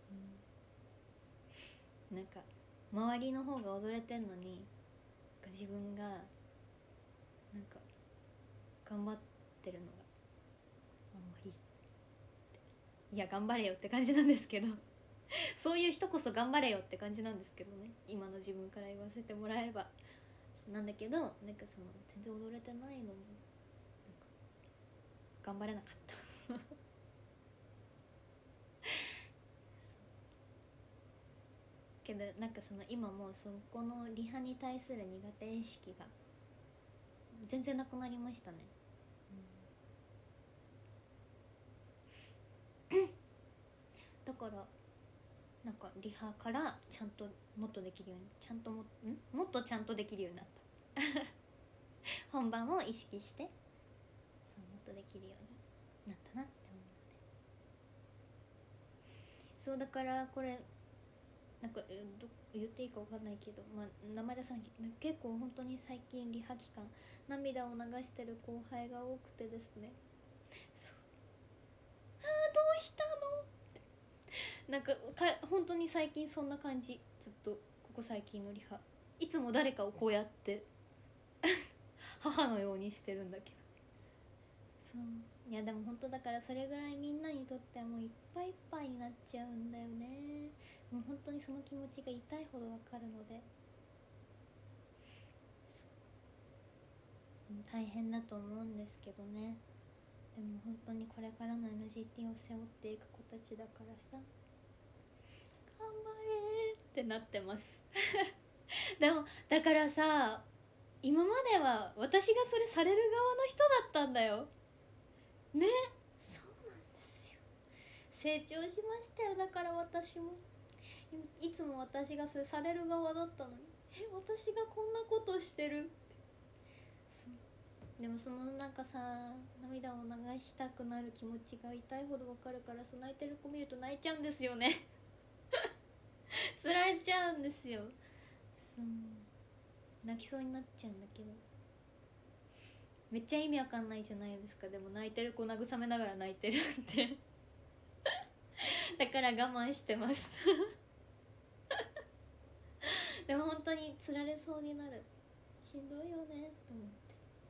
Speaker 1: なんか周りの方が踊れてんのに自分がなんか頑張ってるのがあんまり、いや頑張れよって感じなんですけどそういう人こそ頑張れよって感じなんですけどね、今の自分から言わせてもらえばなんだけど、なんかその全然踊れてないのになんか頑張れなかったけどなんかその今もうそこのリハに対する苦手意識が全然なくなりましたね、だからなんかリハからちゃんともっとできるようにもっとちゃんとできるようになった本番を意識してそうもっとできるようになったなって思うので、そうだからこれなんか言っていいか分かんないけど、まあ、名前出さなきゃ結構本当に最近リハ期間涙を流してる後輩が多くてですね、そうどうしたのなんか本当に最近そんな感じ、ずっとこ最近のリハいつも誰かをこうやって母のようにしてるんだけど、そういやでも本当だからそれぐらいみんなにとってはもういっぱいいっぱいになっちゃうんだよね。もう本当にその気持ちが痛いほどわかるので、大変だと思うんですけどね。でも本当にこれからの NGT を背負っていく子たちだからさ、頑張れってなってますでもだからさ、今までは私がそれされる側の人だったんだよね。そうなんですよ、成長しましたよ。だから私もいつも私がそれされる側だったのに、私がこんなことしてる。でもそのなんかさ、涙を流したくなる気持ちが痛いほどわかるからさ、泣いてる子見ると泣いちゃうんですよねつられちゃうんですよ。そう泣きそうになっちゃうんだけど、めっちゃ意味わかんないじゃないですか。でも泣いてる子慰めながら泣いてるってだから我慢してますでも本当につられそうになる、しんどいよねと思って。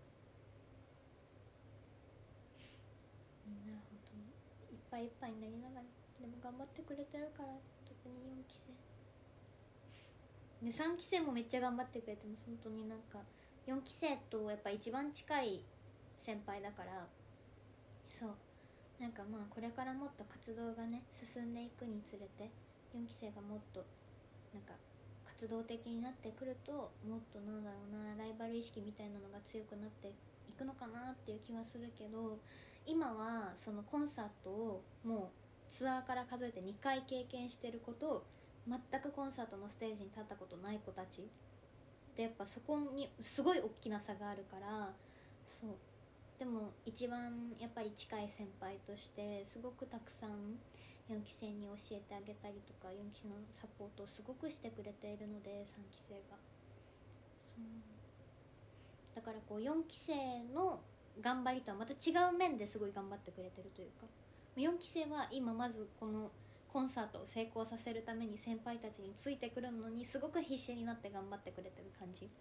Speaker 1: みんな本当にいっぱいいっぱいになりながらでも頑張ってくれてるから、特に4期生で3期生もめっちゃ頑張ってくれてます。本当になんか4期生とやっぱ一番近い先輩だから、そうなんかまあこれからもっと活動がね進んでいくにつれて、4期生がもっとなんか活動的になってくると、もっとなんだろうな、ライバル意識みたいなのが強くなっていくのかなっていう気はするけど、今はそのコンサートをもうツアーから数えて2回経験してる子と、全くコンサートのステージに立ったことない子たちで、やっぱそこにすごい大きな差があるから、そうでも一番やっぱり近い先輩としてすごくたくさん4期生に教えてあげたりとか、4期生のサポートをすごくしてくれているので、3期生がそうだからこう4期生の頑張りとはまた違う面ですごい頑張ってくれてるというか、4期生は今まずこのコンサートを成功させるために先輩たちについてくるのにすごく必死になって頑張ってくれてる感じ。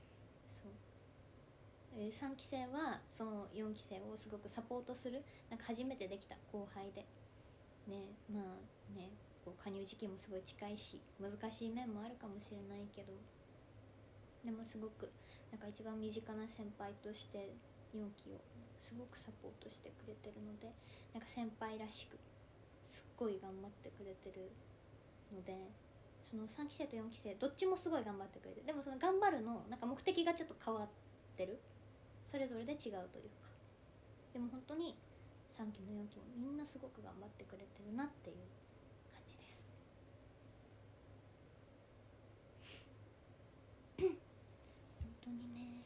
Speaker 1: そう3期生はその4期生をすごくサポートする、なんか初めてできた後輩でね、まあねこう加入時期もすごい近いし難しい面もあるかもしれないけど、でもすごくなんか一番身近な先輩として4期をすごくサポートしてくれてるので、なんか先輩らしくすっごい頑張ってくれてるので、その3期生と4期生どっちもすごい頑張ってくれて、でもその頑張るのなんか目的がちょっと変わってる、それぞれで違うというか、でも本当に3期も4期もみんなすごく頑張ってくれてるなっていう感じです。本当にね、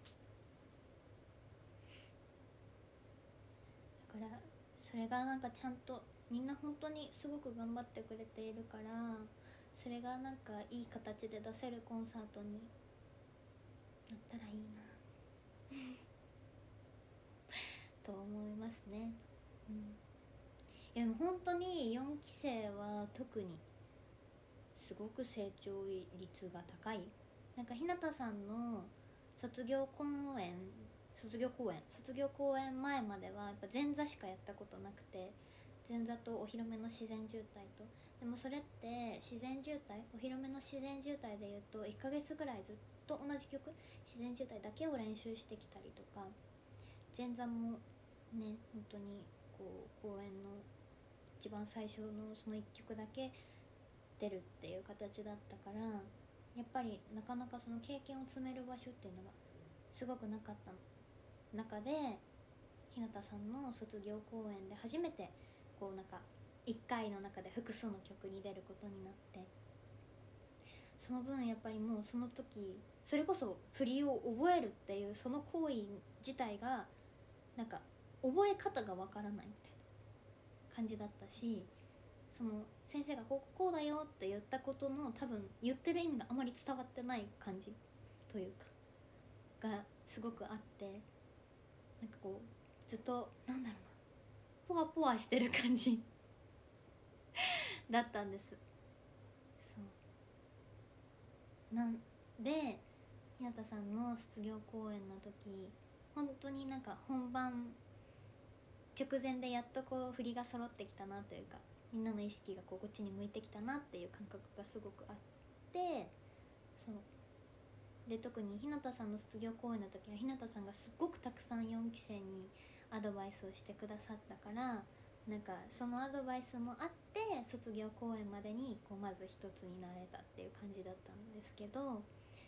Speaker 1: そうだからそれがなんかちゃんとみんな本当にすごく頑張ってくれているから、それがなんかいい形で出せるコンサートになったらいいなと思いますね。いやでも本当に4期生は特にすごく成長率が高い。なんか日向さんの卒業公演前まではやっぱ前座しかやったことなくて、前座とお披露目の自然渋滞と、でもそれって自然渋滞お披露目の自然渋滞でいうと1ヶ月ぐらいずっと同じ曲自然渋滞だけを練習してきたりとか、前座もね本当にこう公演の一番最初のその1曲だけ出るっていう形だったから、やっぱりなかなかその経験を積める場所っていうのがすごくなかった中で、日向さんの卒業公演で初めてこうなんか1回の中で複数の曲に出ることになって、その分やっぱりもうその時それこそ振りを覚えるっていうその行為自体がなんか覚え方がわからないみたいな感じだったし、その先生がこうだよって言ったことの多分言ってる意味があまり伝わってない感じというかがすごくあって、なんかこうずっとなんだろうな、ポワポワしてる感じだったんです。そうなんで日向さんの卒業公演の時本当になんか本番直前でやっとこう振りが揃ってきたなというか、みんなの意識がこっちに向いてきたなっていう感覚がすごくあって、そうで特に日向さんの卒業公演の時は日向さんがすっごくたくさん4期生にアドバイスをしてくださったから、なんかそのアドバイスもあって卒業公演までにこうまず一つになれたっていう感じだったんですけど、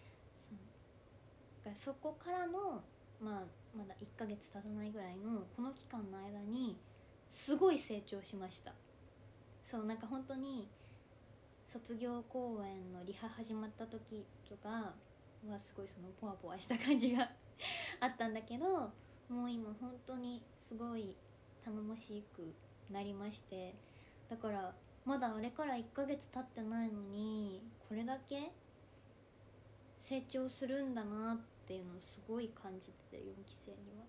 Speaker 1: そこからの、まだ1ヶ月経たないぐらいのこの期間の間にすごい成長しました。そうなんか本当に卒業公演のリハ始まった時とかはすごいそのポワポワした感じがあったんだけど、もう今本当にすごい頼もしくなりまして、だからまだあれから1ヶ月経ってないのにこれだけ成長するんだなっていうのをすごい感じてて、4期生には。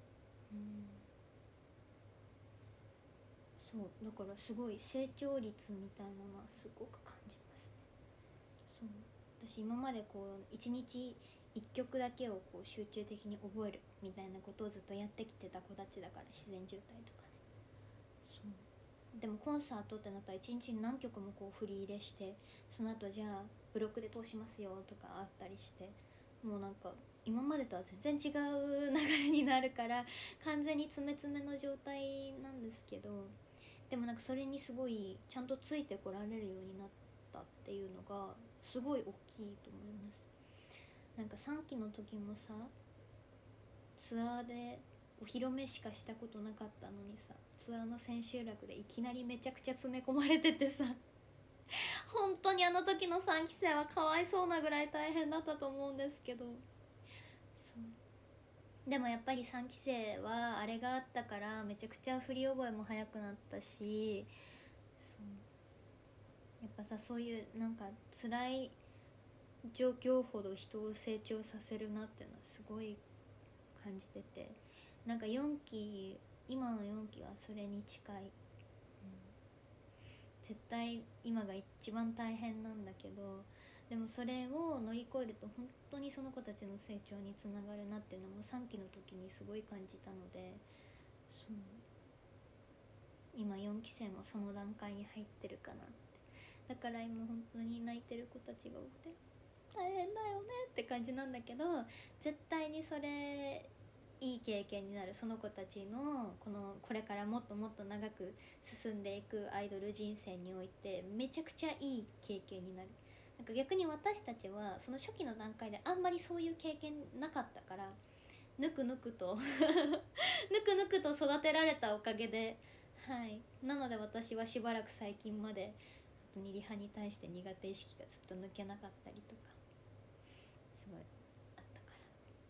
Speaker 1: そうだからすごい成長率みたいなのはすごく感じますね。そう私今までこう1日1曲だけをこう集中的に覚えるみたいなことをずっとやってきてた子たちだから、自然渋滞とかね。そうでもコンサートってなったら1日に何曲もこう振り入れして、その後じゃあブロックで通しますよとかあったりして、もうなんか今までとは全然違う流れになるから完全に詰め詰めの状態なんですけど、でもなんかそれにすごいちゃんとついてこられるようになったっていうのがすごい大きいと思います。なんか3期の時もさ、ツアーでお披露目しかしたことなかったのにさ、ツアーの千秋楽でいきなりめちゃくちゃ詰め込まれててさ本当にあの時の3期生はかわいそうなぐらい大変だったと思うんですけど、そうでもやっぱり3期生はあれがあったからめちゃくちゃ振り覚えも早くなったし、そうやっぱさ、そういうなんか辛い状況ほど人を成長させるなっていうのはすごい感じてて、なんか4期今の4期はそれに近い、絶対今が一番大変なんだけど、でもそれを乗り越えると本当にその子たちの成長につながるなっていうのも3期の時にすごい感じたので、そう今4期生もその段階に入ってるかなって。だから今本当に泣いてる子たちが多くて大変だよねって感じなんだけど、絶対にそれいい経験になる。その子たちのこれからもっともっと長く進んでいくアイドル人生においてめちゃくちゃいい経験になる。なんか逆に私たちはその初期の段階であんまりそういう経験なかったから、ぬくぬくとぬくぬくと育てられたおかげで、はい、なので私はしばらく最近まで本当にリハに対して苦手意識がずっと抜けなかったりとかすごいあったから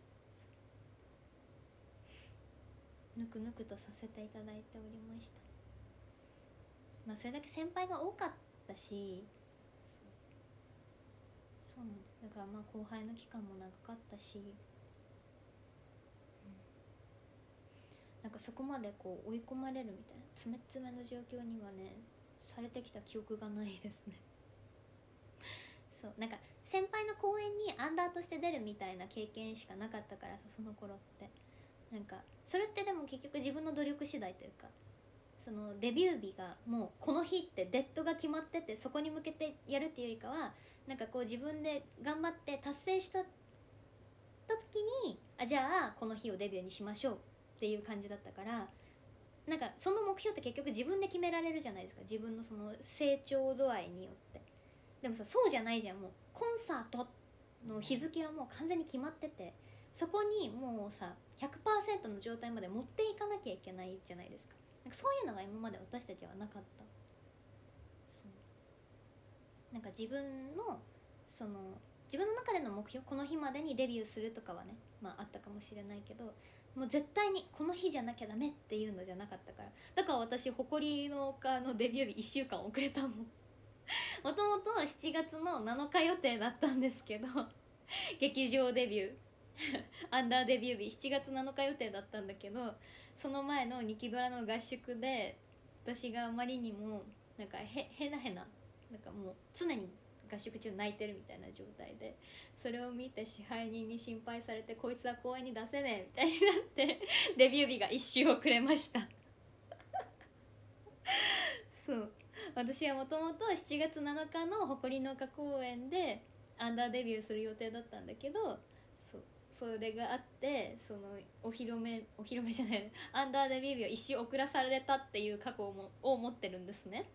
Speaker 1: 、ぬくぬくとさせていただいておりました。まあそれだけ先輩が多かったし、そうなんです。だからまあ後輩の期間も長かったし、なんかそこまでこう追い込まれるみたいな詰め詰めの状況にはねされてきた記憶がないですねそうなんか先輩の公演にアンダーとして出るみたいな経験しかなかったからさ、その頃ってなんかそれってでも結局自分の努力次第というか、そのデビュー日がもうこの日ってデッドが決まっててそこに向けてやるっていうよりかは、なんかこう自分で頑張って達成した時にじゃあこの日をデビューにしましょうっていう感じだったから、なんかその目標って結局自分で決められるじゃないですか、自分のその成長度合いによって。でもさ、そうじゃないじゃん。もうコンサートの日付はもう完全に決まってて、そこにもうさ 100% の状態まで持っていかなきゃいけないじゃないですか。なんかそういうのが今まで私たちはなかった。そうなんか自分の自分の中での目標、この日までにデビューするとかはね、まああったかもしれないけど、もう絶対にこの日じゃなきゃダメっていうのじゃなかったから、だから私誇りの丘のデビュー日1週間遅れたもんもともと7月の7日予定だったんですけど劇場デビューアンダーデビュー日7月7日予定だったんだけど、その前の2期ドラの合宿で私があまりにもなんかへななんかもう常に合宿中泣いてるみたいな状態で、それを見て支配人に心配されて、こいつは公演に出せねえみたいになってデビュー日が1週遅れましたそう、私はもともと7月7日の誇りの丘公演でアンダーデビューする予定だったんだけど、それがあって、そのお披露目じゃないアンダーデビュー日を一周遅らされたっていう過去を持ってるんですね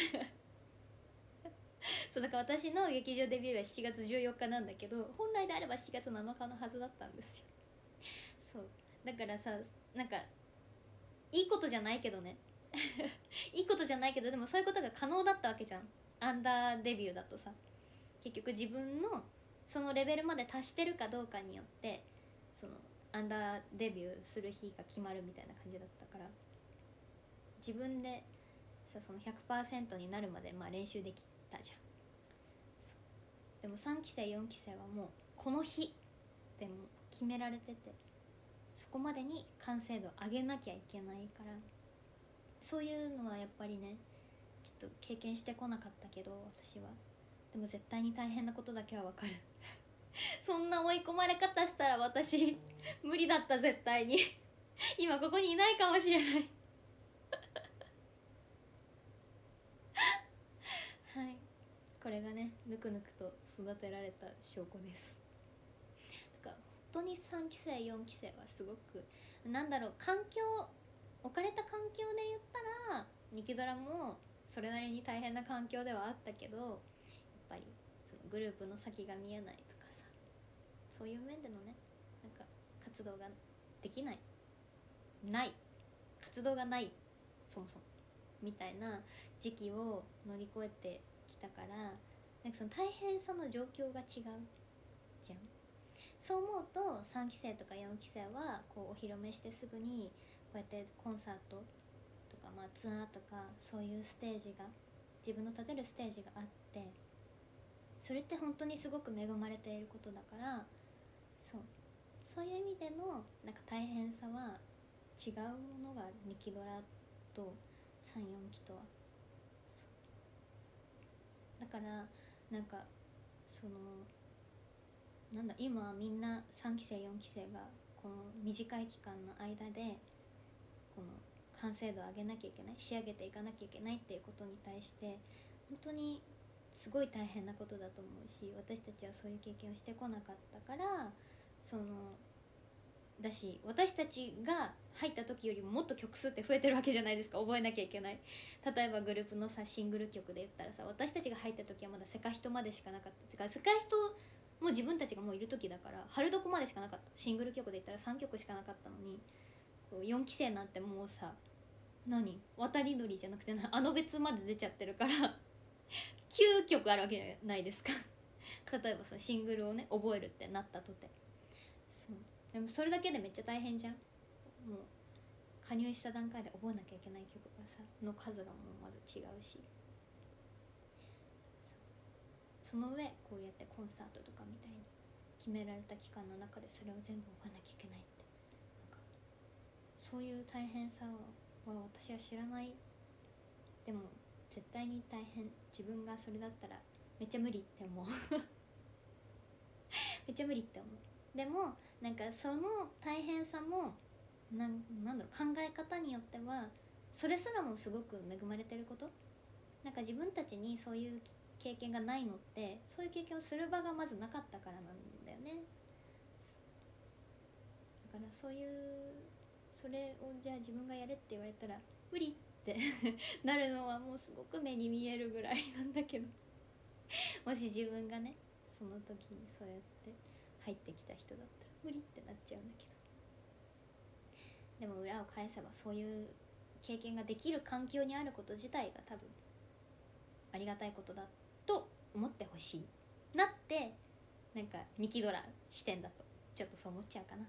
Speaker 1: そうだから私の劇場デビューは7月14日なんだけど、本来であれば7月7日のはずだったんですよ。そうだからさ、なんかいいことじゃないけどねいいことじゃないけど、でもそういうことが可能だったわけじゃん、アンダーデビューだとさ。結局自分のそのレベルまで達してるかどうかによってそのアンダーデビューする日が決まるみたいな感じだったから、自分でさその 100% になるまでまあ練習できたじゃん。でも3期生4期生はもうこの日でも決められてて、そこまでに完成度を上げなきゃいけないから、そういうのはやっぱりねちょっと経験してこなかったけど私は。でも絶対に大変なことだけは分かるそんな追い込まれ方したら私無理だった、絶対に今ここにいないかもしれないはい、これがねぬくぬくと育てられた証拠です。だから本当に3期生4期生はすごくなんだろう、置かれた環境で言ったらニキドラもそれなりに大変な環境ではあったけど、やっぱりそのグループの先が見えないとかさ、そういう面でのね、なんか活動ができない活動がないそもそもみたいな時期を乗り越えてきたから、なんかその大変さの状況が違うじゃん。そう思うと3期生とか4期生はこうお披露目してすぐにこうやってコンサートとか、まあ、ツアーとかそういうステージが、自分の立てるステージがあって、それって本当にすごく恵まれていることだから、そういう意味でのなんか大変さは違うものがニキドラと34期とは。だからなんかそのなんだ、今みんな3期生4期生がこの短い期間の間でこの完成度を上げなきゃいけない、仕上げていかなきゃいけないっていうことに対して本当にすごい大変なことだと思うし、私たちはそういう経験をしてこなかったから、だし私たちが入った時よりももっと曲数って増えてるわけじゃないですか、覚えなきゃいけない。例えばグループのさシングル曲で言ったらさ、私たちが入った時はまだセカヒトまでしかなかった。てかセカヒトも自分たちがもういる時だから春どこまでしかなかった。シングル曲で言ったら3曲しかなかったのに、こう4期生なんてもうさ渡り鳥じゃなくてあの別まで出ちゃってるから9曲あるわけじゃないですか例えばさシングルをね覚えるってなったとて、でもそれだけでめっちゃ大変じゃん。もう加入した段階で覚えなきゃいけない曲がさの数がもうまず違うし、その上こうやってコンサートとかみたいに決められた期間の中でそれを全部覚えなきゃいけないって、なんかそういう大変さは私は知らない。でも絶対に大変、自分がそれだったらめっちゃ無理って思うめっちゃ無理って思う。でもなんかその大変さもなんだろう、考え方によってはそれすらもすごく恵まれてること。なんか自分たちにそういう経験がないのってそういう経験をする場がまずなかったからなんだよね。だからそれをじゃあ自分がやれって言われたら無理ってなるのはもうすごく目に見えるぐらいなんだけどもし自分がねその時にそうやって入ってきた人だったら無理ってなっちゃうんだけど、でも裏を返せばそういう経験ができる環境にあること自体が多分ありがたいことだと思ってほしいなって、なんかニキドラ視点だとちょっとそう思っちゃうかな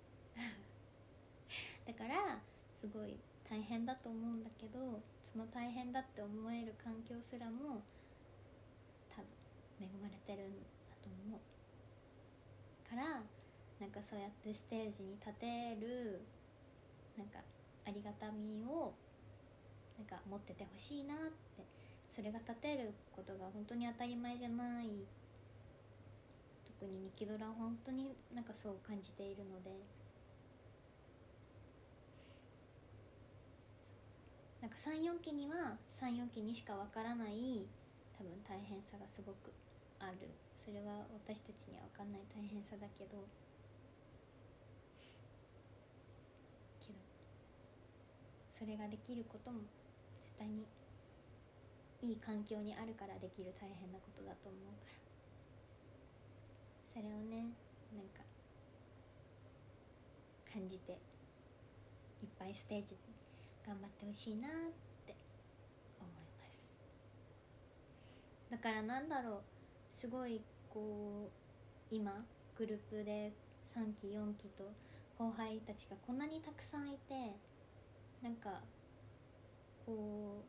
Speaker 1: だからすごい大変だと思うんだけど、その大変だって思える環境すらも多分恵まれてるんだと思うから、なんかそうやってステージに立てるなんかありがたみをなんか持っててほしいなってそれが立てることが本当に当たり前じゃない。特に2期ドラは本当になんかそう感じているので、なんか34期には34期にしかわからない多分大変さがすごくある。それは私たちには分かんない大変さだけど、それができることも絶対にいい環境にあるからできる大変なことだと思うから、それをねなんか感じていっぱいステージ頑張ってほしいなって思います。だからなんだろう、すごいこう今グループで3期4期と後輩たちがこんなにたくさんいて、なんかこ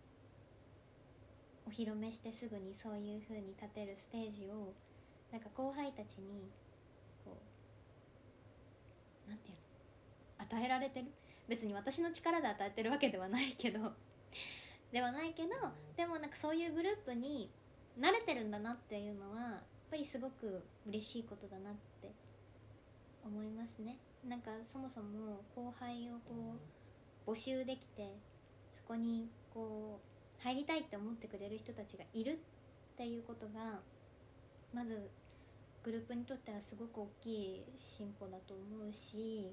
Speaker 1: うお披露目してすぐにそういう風に立てるステージをなんか後輩たちにこうなんていうの与えられてる、別に私の力で与えてるわけではないけどでもでもなんかそういうグループに慣れてるんだなっていうのはやっぱりすごく嬉しいことだなって思いますね。なんかそもそも後輩をこう募集できて、そこにこう入りたいって思ってくれる人たちがいるっていうことがまずグループにとってはすごく大きい進歩だと思うし、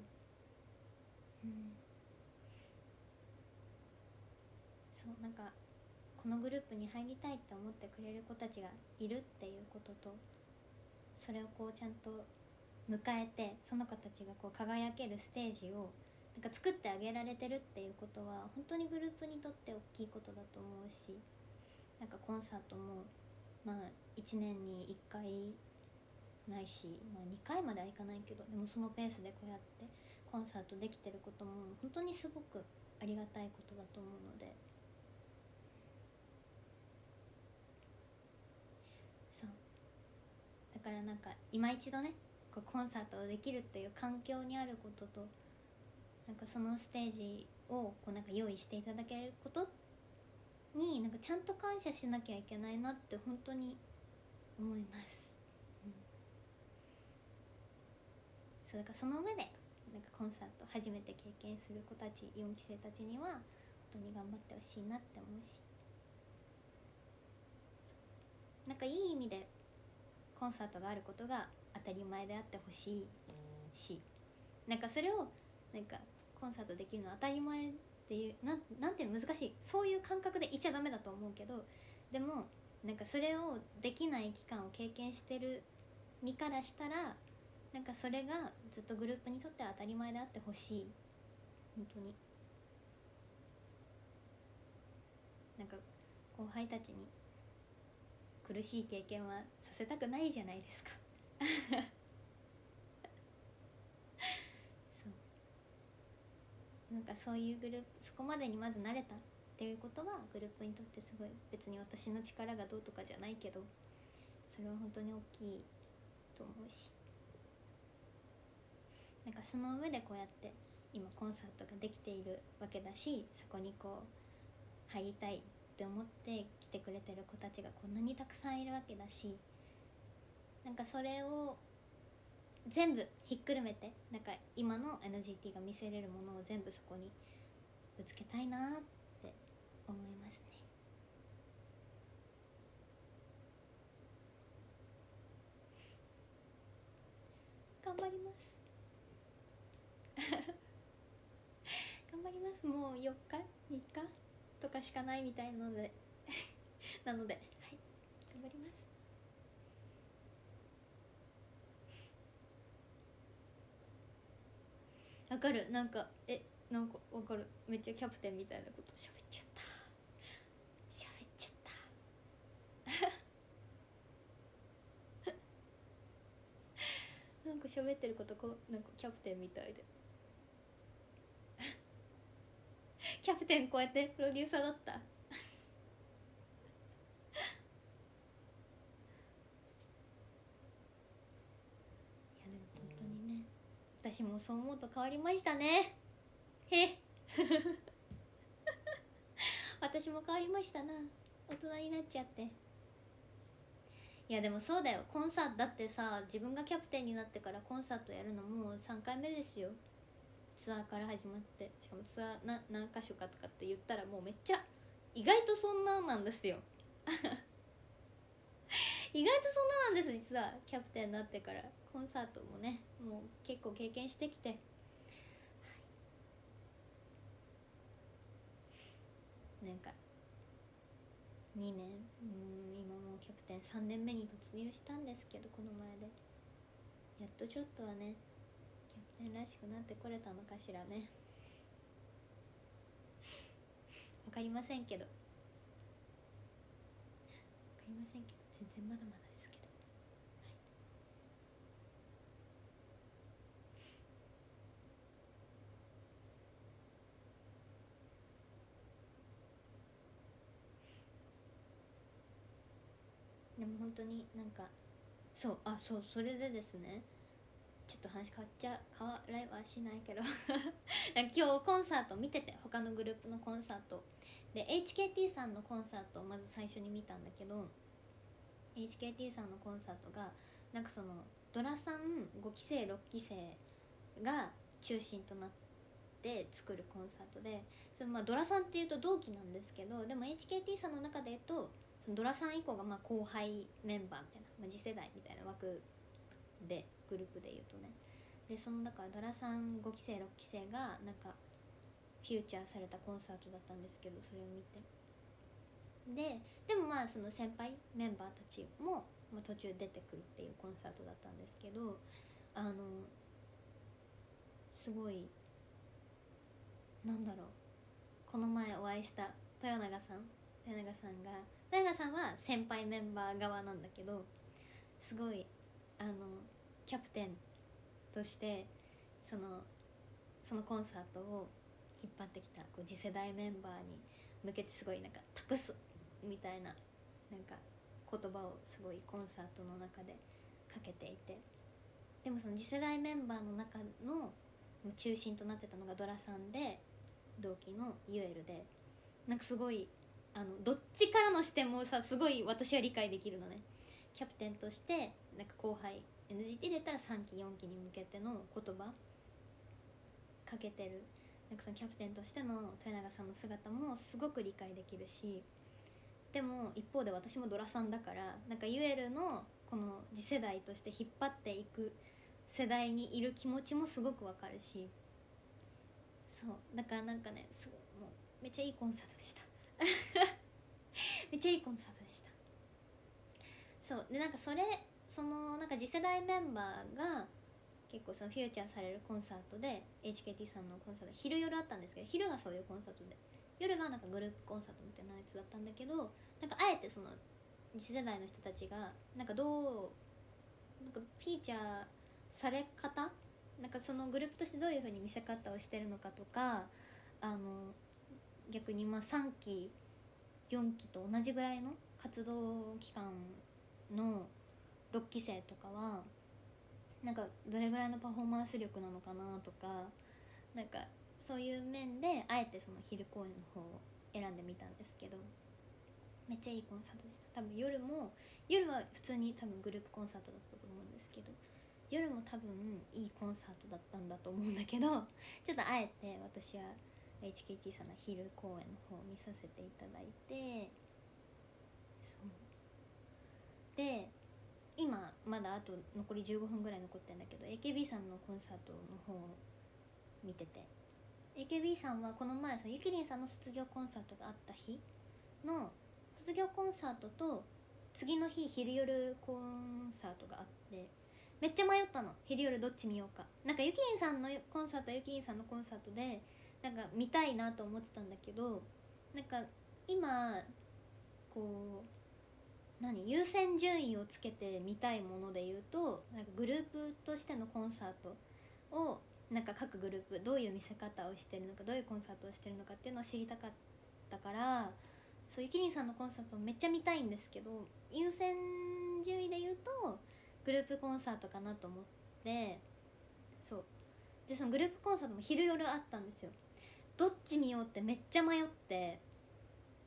Speaker 1: そうなんかこのグループに入りたいって思ってくれる子たちがいるっていうことと、それをこうちゃんと迎えてその子たちがこう輝けるステージをなんか作ってあげられてるっていうことは本当にグループにとって大きいことだと思うし、なんかコンサートもまあ1年に1回ないし、まあ、2回まではいかないけど、でもそのペースでこうやってコンサートできてることも本当にすごくありがたいことだと思うので、そうだからなんか今一度ねこうコンサートをできるっていう環境にあることと、なんかそのステージをこうなんか用意していただけることになんかちゃんと感謝しなきゃいけないなって本当に思います、そうだからその上でなんかコンサート初めて経験する子たち4期生たちには本当に頑張ってほしいなって思うし、なんかいい意味でコンサートがあることが当たり前であってほしいし、なんかそれをなんかコンサートできるのは当たり前っていうなんていうの難しい、そういう感覚でいちゃダメだと思うけど、でもなんかそれをできない期間を経験してる身からしたらなんかそれがずっとグループにとっては当たり前であってほしい。本当になんか後輩たちに苦しい経験はさせたくないじゃないですかそうなんかそういうグループ、そこまでにまず慣れたっていうことはグループにとってすごい、別に私の力がどうとかじゃないけどそれは本当に大きいと思うし、なんかその上でこうやって今コンサートができているわけだし、そこにこう入りたいって思って来てくれてる子たちがこんなにたくさんいるわけだし、なんかそれを全部ひっくるめてなんか今の NGT が見せれるものを全部そこにぶつけたいなって思いますね。頑張ります頑張ります。もう4日3日とかしかないみたいなのでなので、はい、頑張ります。わかる、なんかなんかわかる、めっちゃキャプテンみたいなこと喋っちゃったなんか喋ってることこうなんかキャプテンみたいでキャプテンこうやってプロデューサーだったいやでも本当にね、私もそう思うと変わりましたね。へ私も変わりましたな。 大人になっちゃって。いやでもそうだよ、コンサートだってさ、自分がキャプテンになってからコンサートやるのもう3回目ですよ。ツアーから始まって、しかもツアー何箇所かとかって言ったらもうめっちゃ意外とそんななんですよ意外とそんななんです。実はキャプテンになってからコンサートもね、もう結構経験してきて、なんか2年、今もうキャプテン3年目に突入したんですけど、この前でやっとちょっとはねキャプテンらしくなってこれたのかしらねわかりませんけど、わかりませんけど、全然まだまだですけど、でも本当になんか、そう、それでですね、ちょっと話変わらはしないけど今日コンサート見てて、他のグループのコンサートで HKT さんのコンサートをまず最初に見たんだけど、 HKT さんのコンサートがなんかそのドラさん5期生6期生が中心となって作るコンサートで、そのまあドラさんっていうと同期なんですけど、でも HKT さんの中で言うとそのドラさん以降がまあ後輩メンバーみたいな、まあ、次世代みたいな枠で、グループで言うとね、でそのだからドラさん5期生6期生がなんかフューチャーされたコンサートだったんですけど、それを見て、でもまあその先輩メンバーたちも、まあ、途中出てくるっていうコンサートだったんですけど、あのすごい、なんだろう、この前お会いした豊永さん豊永さんは先輩メンバー側なんだけど、すごいあのキャプテンとしてそのそのコンサートを引っ張ってきたこう次世代メンバーに向けてすごいなんか託すみたいな、なんか言葉をすごいコンサートの中でかけていて、でもその次世代メンバーの中の中心となってたのがドラさんで、同期のユエルで、なんかすごいどっちからの視点もさ、すごい私は理解できるのね。キャプテンとしてなんか後輩 NGT で言ったら3期4期に向けての言葉かけてる、なんかそのキャプテンとしての豊永さんの姿もすごく理解できるし、でも一方で私もドラさんだから、なんかユエルのこの次世代として引っ張っていく世代にいる気持ちもすごくわかるし、そうだからなんかね、すごいもうめっちゃいいコンサートでしためっちゃいいコンサートでした。そうで、なんかそのなんか次世代メンバーが結構そのフューチャーされるコンサートで HKT さんのコンサート昼夜あったんですけど、昼がそういうコンサートで夜がなんかグループコンサートみたいなやつだったんだけど、なんかあえてその次世代の人たちがなんかなんかフィーチャーされ方、なんかそのグループとしてどういう風に見せ方をしてるのかとか、逆にまあ3期4期と同じぐらいの活動期間の6期生とかはなんかどれぐらいのパフォーマンス力なのかなとか、なんかそういう面であえてその昼公演の方を選んでみたんですけど、めっちゃいいコンサートでした。多分夜は普通に多分グループコンサートだったと思うんですけど、夜も多分いいコンサートだったんだと思うんだけどちょっとあえて私は HKT さんの昼公演の方を見させていただいて、そうで今まだあと残り15分ぐらい残ってるんだけど AKB さんのコンサートの方を見てて、 AKB さんはこの前そのゆきりんさんの卒業コンサートがあった日の卒業コンサートと次の日昼夜コンサートがあって、めっちゃ迷ったの、昼夜どっち見ようか。なんかゆきりんさんのコンサートはゆきりんさんのコンサートでなんか見たいなと思ってたんだけど、なんか今こう優先順位をつけて見たいもので言うと、なんかグループとしてのコンサートをなんか各グループどういう見せ方をしてるのか、どういうコンサートをしてるのかっていうのを知りたかったから、そうゆきりんさんのコンサートめっちゃ見たいんですけど、優先順位で言うとグループコンサートかなと思って、そうでそのグループコンサートも昼夜あったんですよ。どっち見ようってめっちゃ迷って、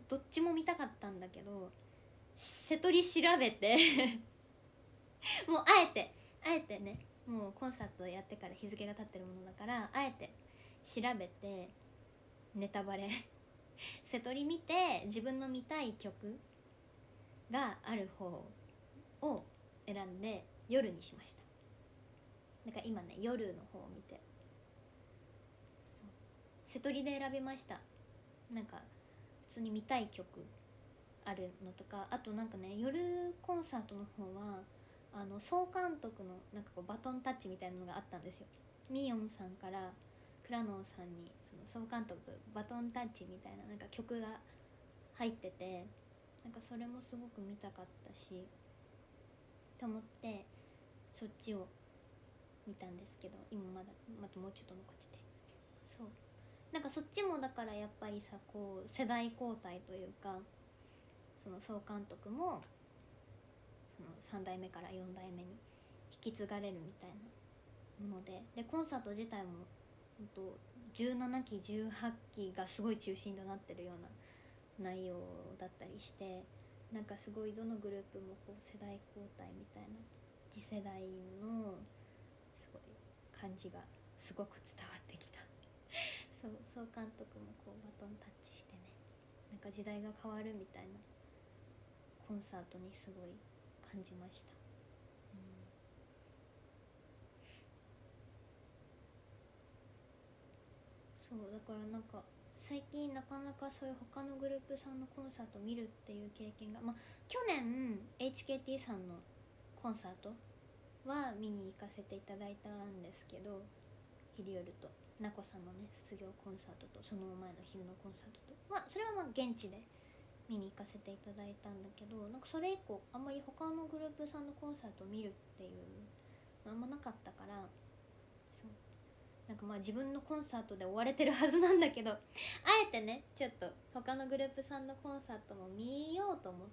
Speaker 1: どっちも見たかったんだけど、瀬戸り調べてもうあえてね、もうコンサートやってから日付が経ってるものだから、あえて調べてネタバレ瀬戸り見て、自分の見たい曲がある方を選んで夜にしました。だから今ね、夜の方を見て、そう瀬戸りで選びました。なんか普通に見たい曲あるのとか、あとなんかね、夜コンサートの方は総監督のなんかこうバトンタッチみたいなのがあったんですよ。ミヨンさんからクラノンさんにその総監督バトンタッチみたいななんか曲が入ってて、なんかそれもすごく見たかったしと思って、そっちを見たんですけど、今まだもうちょっと残ってて、そうなんかそっちもだからやっぱりさ、こう世代交代というか、その総監督もその3代目から4代目に引き継がれるみたいなもので、コンサート自体も17期18期がすごい中心となってるような内容だったりして、なんかすごいどのグループもこう世代交代みたいな、次世代のすごい感じがすごく伝わってきたそう総監督もこうバトンタッチしてね、なんか時代が変わるみたいなコンサートにすごい感じました。そうだからなんか最近なかなかそういう他のグループさんのコンサート見るっていう経験が、去年 HKT さんのコンサートは見に行かせていただいたんですけど、ヒリヨルとナコさんのね卒業コンサートとその前の昼のコンサートと、それは現地で見に行かせていただいたんだけど、なんかそれ以降あんまり他のグループさんのコンサートを見るっていうのあんまなかったから、そうなんか自分のコンサートで追われてるはずなんだけど、あえてねちょっと他のグループさんのコンサートも見ようと思って、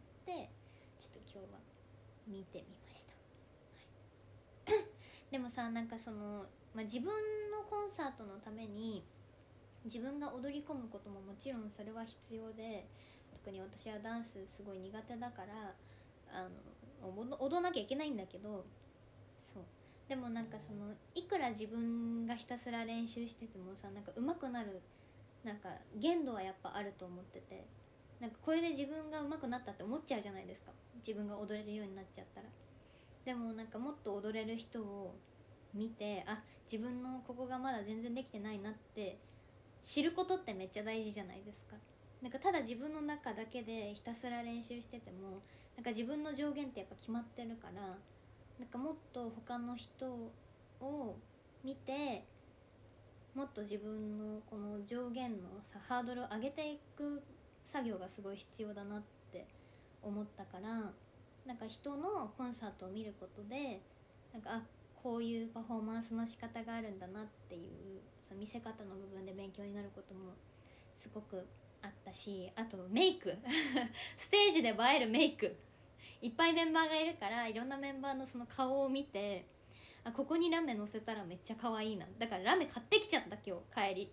Speaker 1: ちょっと今日は見てみました、はい、でもさ、なんかその、自分のコンサートのために自分が踊り込むことももちろんそれは必要で、特に私はダンスすごい苦手だから踊らなきゃいけないんだけど、そうでもなんかそのいくら自分がひたすら練習しててもさ、なんか上手くなるなんか限度はやっぱあると思ってて、なんかこれで自分が上手くなったって思っちゃうじゃないですか、自分が踊れるようになっちゃったら。でもなんかもっと踊れる人を見て、自分のここがまだ全然できてないなって知ることってめっちゃ大事じゃないですか。なんかただ自分の中だけでひたすら練習してても、なんか自分の上限ってやっぱ決まってるから、なんかもっと他の人を見て、もっと自分のこの上限のさハードルを上げていく作業がすごい必要だなって思ったから、なんか人のコンサートを見ることで、なんかこういうパフォーマンスの仕方があるんだなっていうその見せ方の部分で勉強になることもすごくあったし、あとメイクステージで映えるメイクいっぱいメンバーがいるから、いろんなメンバーのその顔を見て、ここにラメ乗せたらめっちゃ可愛いな、だからラメ買ってきちゃった、今日帰り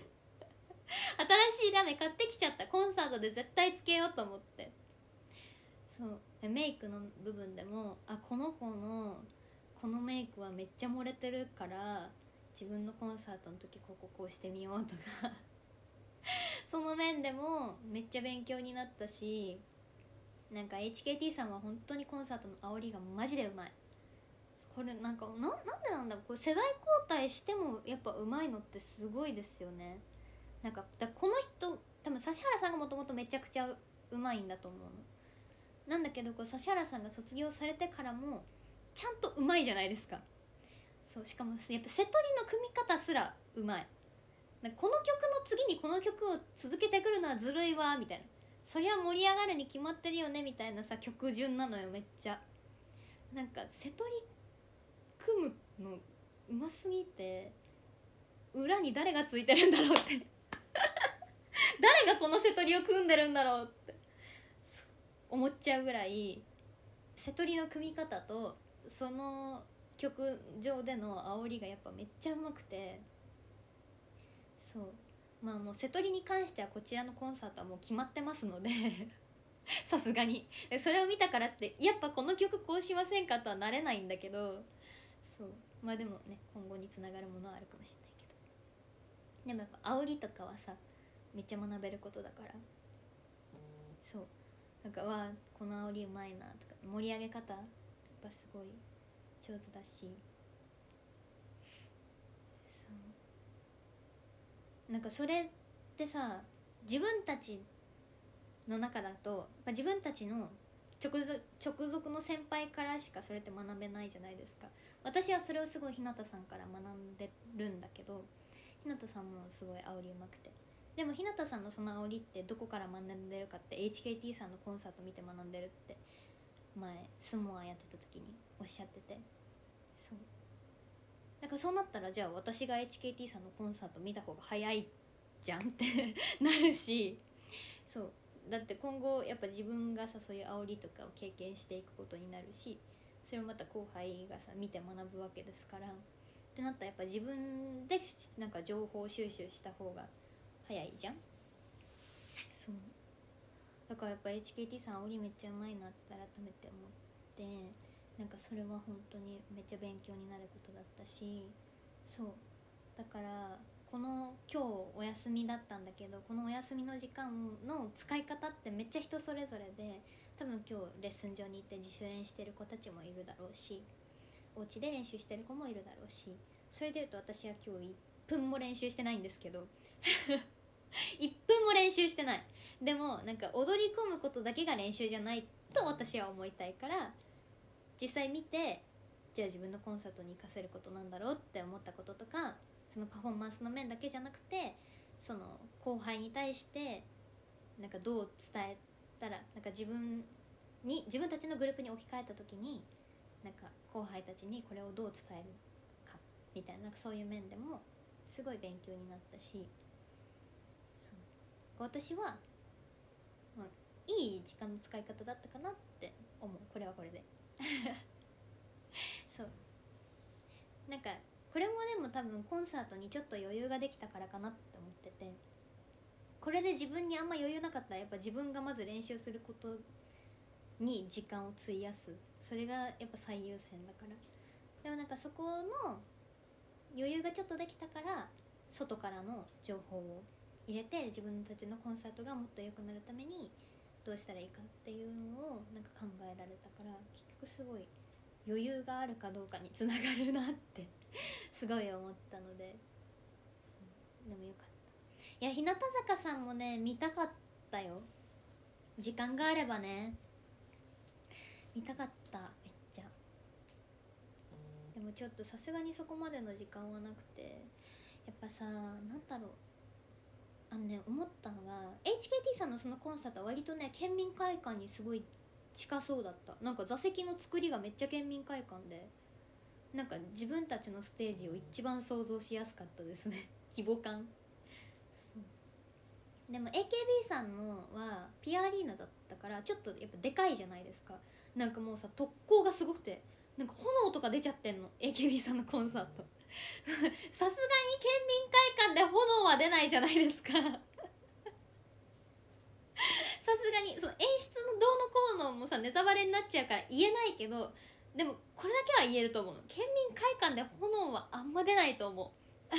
Speaker 1: 新しいラメ買ってきちゃった、コンサートで絶対つけようと思って。そうメイクの部分でもこの子のこのメイクはめっちゃ漏れてるから、自分のコンサートの時こうしてみようとかその面でもめっちゃ勉強になったし、なんか HKT さんは本当にコンサートの煽りがマジでうまい。これなんでなんだろう、これ世代交代してもやっぱうまいのってすごいですよね。なんかこの人多分指原さんがもともとめちゃくちゃうまいんだと思うのなんだけど、指原さんが卒業されてからもちゃんとうまいじゃないですか。そうしかもやっぱ瀬戸りの組み方すらうまい。この曲の次にこの曲を続けてくるのはずるいわみたいな、そりゃ盛り上がるに決まってるよねみたいなさ曲順なのよ。めっちゃなんか瀬戸り組むのうますぎて、裏に誰がついてるんだろうって誰がこの瀬戸りを組んでるんだろうって思っちゃうぐらい、瀬戸りの組み方とその曲上での煽りがやっぱめっちゃうまくて、そうまあもう瀬戸りに関してはこちらのコンサートはもう決まってますのでさすがにそれを見たからってやっぱこの曲こうしませんかとはなれないんだけど、そうまあでもね今後につながるものはあるかもしれないけど、でもやっぱ煽りとかはさめっちゃ学べることだから、そうなんかわあこの煽りうまいなとか盛り上げ方やっぱすごい上手だし、そうなんかそれってさ自分たちの中だと自分たちの直属の先輩からしかそれって学べないじゃないですか。私はそれをすごい日向さんから学んでるんだけど、日向さんもすごい煽りうまくて、でも日向さんのその煽りってどこから学んでるかって HKT さんのコンサート見て学んでるって前スモアやってた時におっしゃってて、そうだからそうなったらじゃあ私が HKT さんのコンサート見た方が早いじゃんってなるし、そうだって今後やっぱ自分がさそういう煽りとかを経験していくことになるし、それをまた後輩がさ見て学ぶわけですから、ってなったらやっぱ自分でなんか情報収集した方が早いじゃん。そうだからやっぱ HKT さん煽りめっちゃうまいなって改めて思って、なんかそれは本当にめっちゃ勉強になることだったし、そうだからこの今日お休みだったんだけど、このお休みの時間の使い方ってめっちゃ人それぞれで、多分今日レッスン場に行って自主練してる子たちもいるだろうし、お家で練習してる子もいるだろうし、それでいうと私は今日1分も練習してないんですけど1分も練習してない。でもなんか踊り込むことだけが練習じゃないと私は思いたいから、実際見てじゃあ自分のコンサートに活かせることなんだろうって思ったこととか、そのパフォーマンスの面だけじゃなくてその後輩に対してなんかどう伝えたらなんか自分たちのグループに置き換えた時になんか後輩たちにこれをどう伝えるかみたいな、なんかそういう面でもすごい勉強になったし、そう私は、まあ、いい時間の使い方だったかなって思う。これはこれでそうなんかこれもでも多分コンサートにちょっと余裕ができたからかなって思ってて、これで自分にあんま余裕なかったらやっぱ自分がまず練習することに時間を費やす、それがやっぱ最優先だから。でもなんかそこの余裕がちょっとできたから外からの情報を入れて自分たちのコンサートがもっと良くなるためにどうしたらいいかっていうのをなんか考えられたから、結局すごい余裕があるかどうかにつながるなってすごい思ったので、でもよかった。いや日向坂さんもね見たかったよ、時間があればね見たかった、めっちゃ。でもちょっとさすがにそこまでの時間はなくて、やっぱさなんだろう、思ったのが HKT さんのそのコンサートは割とね県民会館にすごい近そうだった。なんか座席の作りがめっちゃ県民会館で、なんか自分たちのステージを一番想像しやすかったですね規模感。そうでも AKB さんのはピアアリーナだったからちょっとやっぱでかいじゃないですか。なんかもうさ特攻がすごくて、なんか炎とか出ちゃってんの AKB さんのコンサートさすがに県民会館で炎は出ないじゃないですかさすがにその演出のどうのこうのもさネタバレになっちゃうから言えないけど、でもこれだけは言えると思うの、県民会館で炎はあんま出ないと思う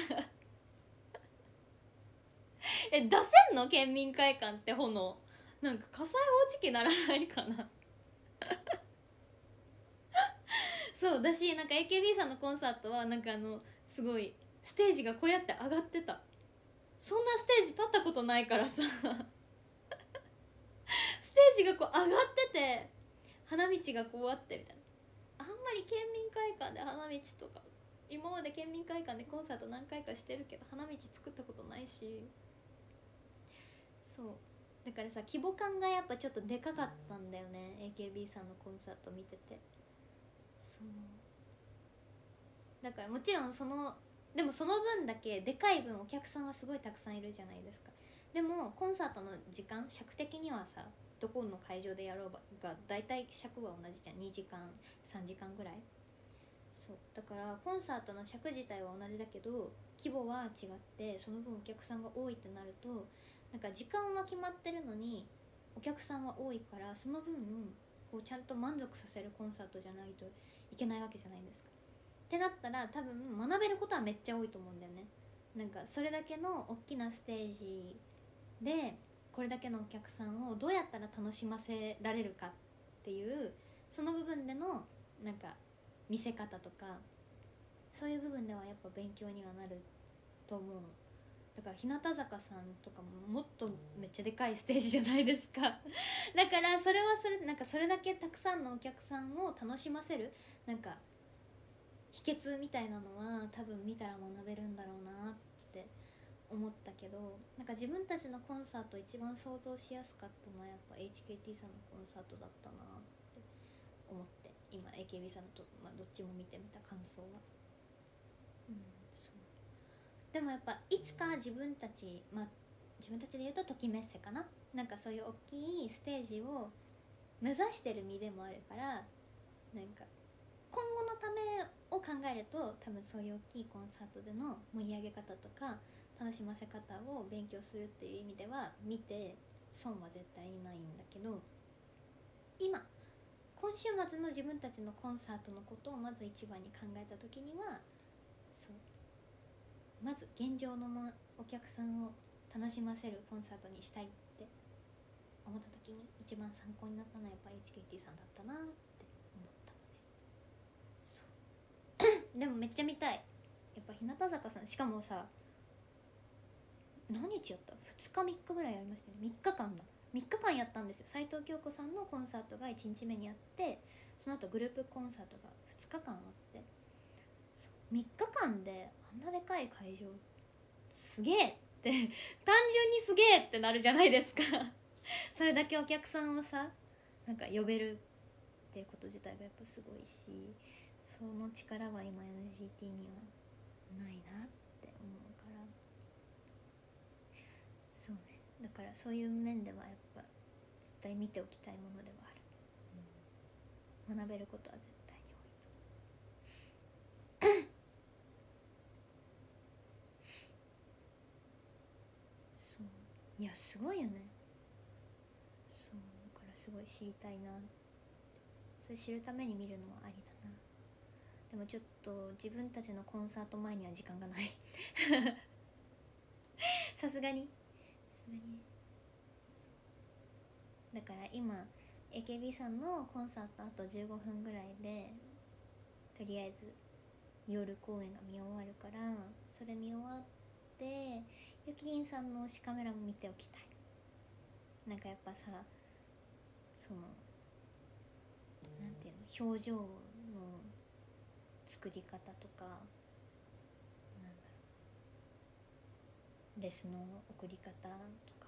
Speaker 1: 出せんの県民会館って炎、なんか火災報知器ならないかなそうだし、なんか AKB さんのコンサートはなんかすごいステージがこうやって上がってた。そんなステージ立ったことないからさステージがこう上がってて花道がこうあってみたいな、あんまり県民会館で花道とか、今まで県民会館でコンサート何回かしてるけど花道作ったことないし、そうだからさ規模感がやっぱちょっとでかかったんだよね AKB さんのコンサート見てて。そうだからもちろんでもその分だけでかい分お客さんはすごいたくさんいるじゃないですか。でもコンサートの時間尺的にはさどこの会場でやろうがだいたい尺は同じじゃん、2時間3時間ぐらい。そそうだからコンサートの尺自体は同じだけど規模は違って、その分お客さんが多いってなると、なんか時間は決まってるのにお客さんは多いから、その分こうちゃんと満足させるコンサートじゃないといけないわけじゃないですか。ってなったら多分学べることはめっちゃ多いと思うんだよね。なんかそれだけの大きなステージでこれだけのお客さんをどうやったら楽しませられるかっていう、その部分でのなんか見せ方とか、そういう部分ではやっぱ勉強にはなると思うの。だから日向坂さんとかももっとめっちゃでかいステージじゃないですかだからそれはそれでなんかそれだけたくさんのお客さんを楽しませるなんか秘訣みたいなのは多分見たら学べるんだろうなって思ったけど、なんか自分たちのコンサート一番想像しやすかったのはやっぱ HKT さんのコンサートだったなって思って、今 AKB さんと、どっちも見てみた感想は、そうでもやっぱいつか自分たち、自分たちで言うとときめっせかな、なんかそういう大きいステージを目指してる身でもあるから、なんか今後のためを考えると多分そういう大きいコンサートでの盛り上げ方とか楽しませ方を勉強するっていう意味では見て損は絶対にないんだけど、今週末の自分たちのコンサートのことをまず一番に考えた時には、そうまず現状のお客さんを楽しませるコンサートにしたいって思った時に一番参考になったのはやっぱり HKT さんだったなって思ったので、そうでもめっちゃ見たい。やっぱ日向坂さん、しかもさ何日やった2日3日ぐらいやりましたね。3日間だ、3日間やったんですよ。齊藤京子さんのコンサートが1日目にあって、その後グループコンサートが2日間あって、3日間であんなでかい会場すげえって単純にすげえってなるじゃないですかそれだけお客さんをさなんか呼べるっていうこと自体がやっぱすごいし、その力は今 NGT にはないなって思うから、そうね、だからそういう面ではやっぱ絶対見ておきたいものではある、学べることは絶対に多いとそういやすごいよね。そうだからすごい知りたいな、それ知るために見るのはありだな。でもちょっと自分たちのコンサート前には時間がないさすがにね。だから今 AKB さんのコンサートあと15分ぐらいでとりあえず夜公演が見終わるから、それ見終わってゆきりんさんの推しカメラも見ておきたい。なんかやっぱさそのなんていうの表情の作り方とか、なんだろうレスの送り方とか、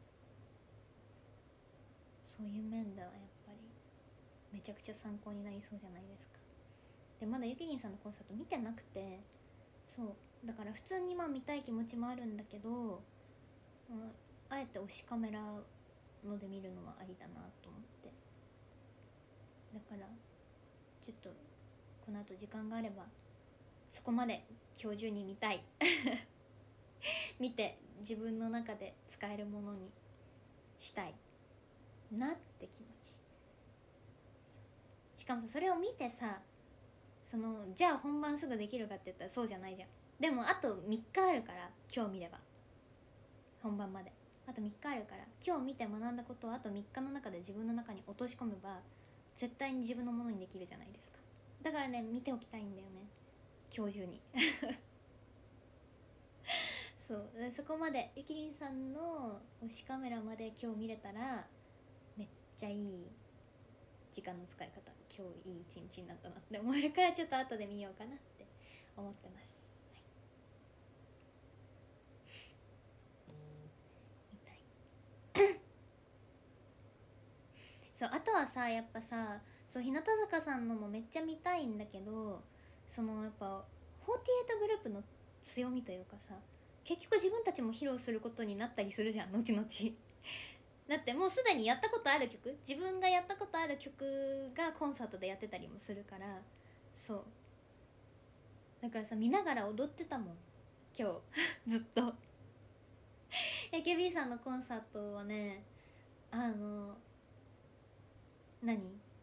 Speaker 1: そういう面ではやっぱりめちゃくちゃ参考になりそうじゃないですか。でまだゆきりんさんのコンサート見てなくて、そうだから普通に見たい気持ちもあるんだけど、あえて推しカメラので見るのはありだなと思って、だからちょっとこの後時間があればそこまで今日中に見たい見て自分の中で使えるものにしたいなって気持ち。しかもさそれを見てさじゃあ本番すぐできるかって言ったらそうじゃないじゃん。でもあと3日あるから、今日見れば本番まであと3日あるから、今日見て学んだことをあと3日の中で自分の中に落とし込めば絶対に自分のものにできるじゃないですか。だからね見ておきたいんだよね今日中にそうそこまでゆきりんさんの推しカメラまで今日見れたらめっちゃいい時間の使い方、今日いい一日になったなって思えるから、ちょっと後で見ようかなって思ってます、はい、見たいそうあとはさやっぱさ日向坂さんのもめっちゃ見たいんだけど、やっぱ48グループの強みというかさ、結局自分たちも披露することになったりするじゃん後々だってもうすでにやったことある曲、自分がやったことある曲がコンサートでやってたりもするから、そうだからさ見ながら踊ってたもん今日ずっとAKB さんのコンサートはね何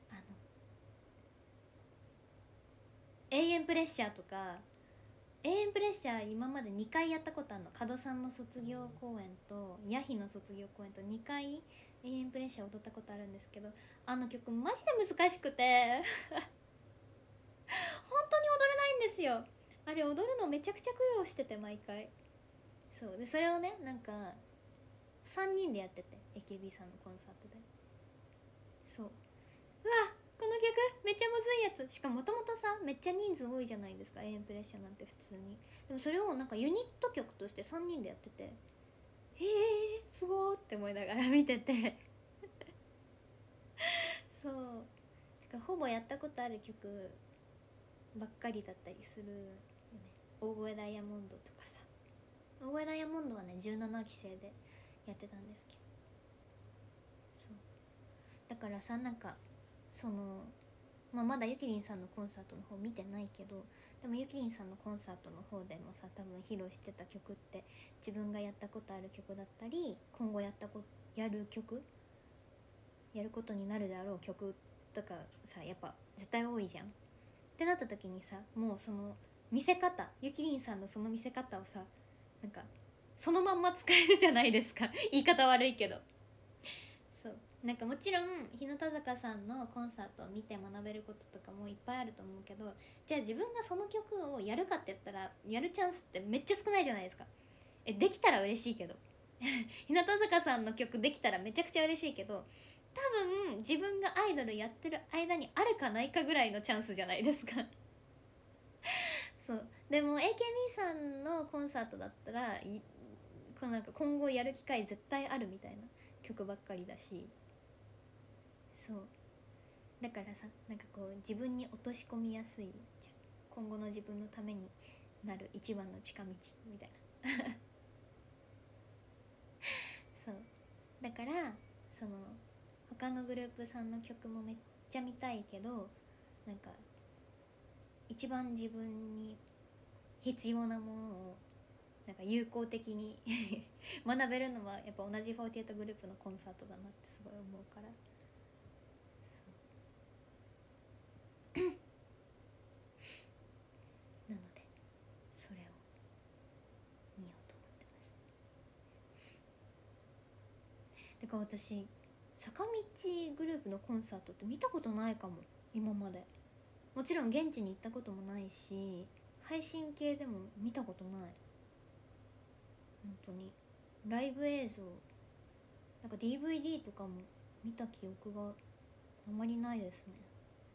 Speaker 1: 永遠プレッシャーとか永遠プレッシャー今まで2回やったことあるの。門さんの卒業公演とヤヒの卒業公演と2回永遠プレッシャー踊ったことあるんですけど、あの曲マジで難しくて本当に踊れないんですよ。あれ踊るのめちゃくちゃ苦労してて毎回。そうでそれをねなんか3人でやってて AKB さんのコンサートで、そう、うわこの曲めっちゃむずいやつ。しかももともとさめっちゃ人数多いじゃないですか永遠プレッシャーなんて普通に。でもそれをなんかユニット曲として3人でやってて、へえすごーって思いながら見ててそうだからほぼやったことある曲ばっかりだったりするよね。大声ダイヤモンドとかさ、大声ダイヤモンドはね17期生でやってたんですけど、そうだからさなんかその、まだゆきりんさんのコンサートの方見てないけど、でもゆきりんさんのコンサートの方でもさ多分披露してた曲って自分がやったことある曲だったり今後やる曲やることになるであろう曲とかさやっぱ絶対多いじゃんってなった時にさ、もうその見せ方ゆきりんさんのその見せ方をさなんかそのまんま使えるじゃないですか言い方悪いけど。そうなんかもちろん日向坂さんのコンサートを見て学べることとかもいっぱいあると思うけど、じゃあ自分がその曲をやるかって言ったらやるチャンスってめっちゃ少ないじゃないですか。できたら嬉しいけど日向坂さんの曲できたらめちゃくちゃ嬉しいけど、多分自分がアイドルやってる間にあるかないかぐらいのチャンスじゃないですかそうでも AKB さんのコンサートだったらなんか今後やる機会絶対あるみたいな曲ばっかりだし、そうだからさなんかこう自分に落とし込みやすいじゃん、今後の自分のためになる一番の近道みたいなそうだからその他のグループさんの曲もめっちゃ見たいけど、なんか一番自分に必要なものをなんか有効的に学べるのはやっぱ同じ48グループのコンサートだなってすごい思うから、そうなのでそれを見ようと思ってます。だから私坂道グループのコンサートって見たことないかも今まで。もちろん現地に行ったこともないし配信系でも見たことない。本当にライブ映像なんか DVD とかも見た記憶があまりないですね。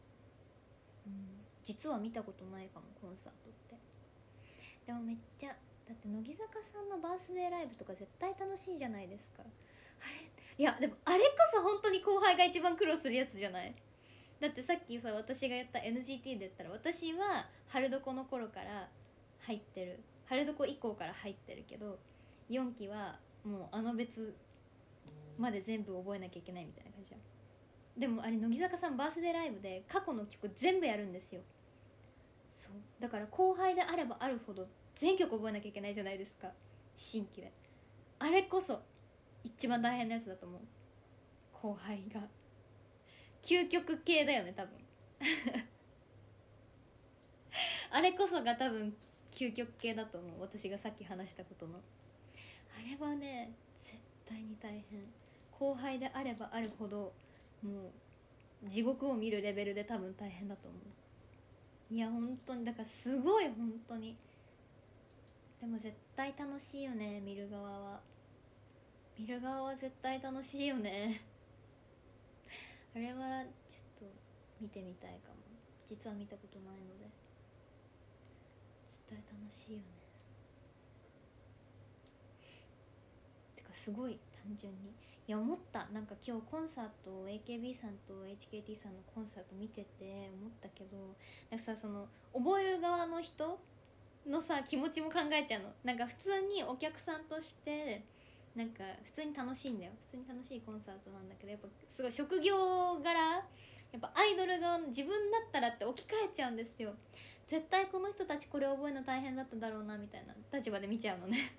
Speaker 1: 実は見たことないかもコンサートって。でもめっちゃだって乃木坂さんのバースデーライブとか絶対楽しいじゃないですか。あれいやでもあれこそ本当に後輩が一番苦労するやつじゃない。だってさっきさ私が言った NGT で言ったら私は春どこの頃から入ってる、春どこ以降から入ってるけど4期はもうあの別まで全部覚えなきゃいけないみたいな感じじゃん。でもあれ乃木坂さんバースデーライブで過去の曲全部やるんですよ。そうだから後輩であればあるほど全曲覚えなきゃいけないじゃないですか新規で。あれこそ一番大変なやつだと思う。後輩が究極系だよね多分あれこそが多分究極系だと思う。私がさっき話したことのあれはね絶対に大変。後輩であればあるほどもう地獄を見るレベルで多分大変だと思う。いや本当にだからすごい本当に。でも絶対楽しいよね見る側は。見る側は絶対楽しいよねあれはちょっと見てみたいかも。実は見たことないので絶対楽しいよね。てかすごい単純にいや思った。なんか今日コンサート AKB さんと HKT さんのコンサート見てて思ったけど、なんかさその覚える側の人のさ気持ちも考えちゃうの。なんか普通にお客さんとしてなんか普通に楽しいんだよ。普通に楽しいコンサートなんだけどやっぱすごい職業柄やっぱアイドル側の自分だったらって置き換えちゃうんですよ。 絶対この人たちこれ覚えるの大変だっただろうなみたいな立場で見ちゃうのね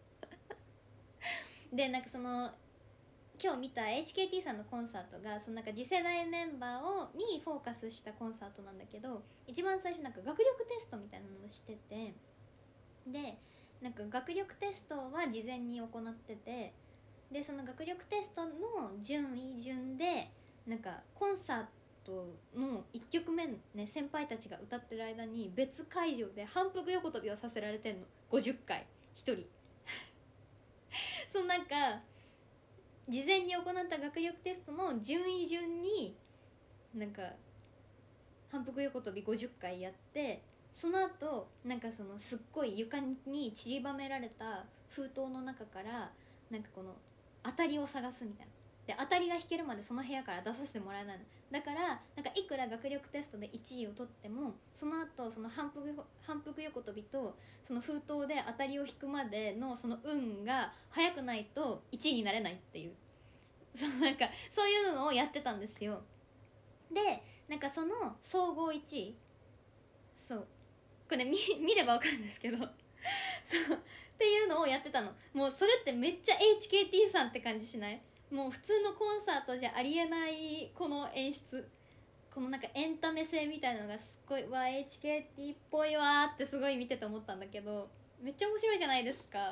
Speaker 1: でなんかその今日見た HKT さんのコンサートがそのなんか次世代メンバーにフォーカスしたコンサートなんだけど、一番最初なんか学力テストみたいなのをしてて、でなんか学力テストは事前に行ってて、でその学力テストの順位順でなんかコンサートの1曲目ね、先輩たちが歌ってる間に別会場で反復横跳びをさせられてんの、50回1人そのなんか事前に行った学力テストの順位順になんか反復横跳び50回やって、その後なんかそのすっごい床に散りばめられた封筒の中からなんかこの当たりを探すみたいな。で当たりが引けるまでその部屋から出させてもらえないのだから、なんかいくら学力テストで1位を取ってもその後その反復横跳びとその封筒で当たりを引くまでのその運が早くないと1位になれないっていう、なんかそういうのをやってたんですよ。でなんかその総合1位、そうこれ見れば分かるんですけどそうっていうのをやってたの。もうそれってめっちゃ HKT さんって感じしない？もう普通のコンサートじゃありえないこの演出、このなんかエンタメ性みたいなのがすっごいHKT っぽいわーってすごい見てて思ったんだけど、めっちゃ面白いじゃないですか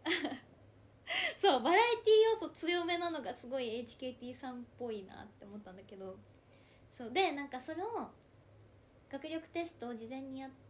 Speaker 1: そうバラエティ要素強めなのがすごい HKT さんっぽいなって思ったんだけど、そうでなんかそれを学力テストを事前にやって、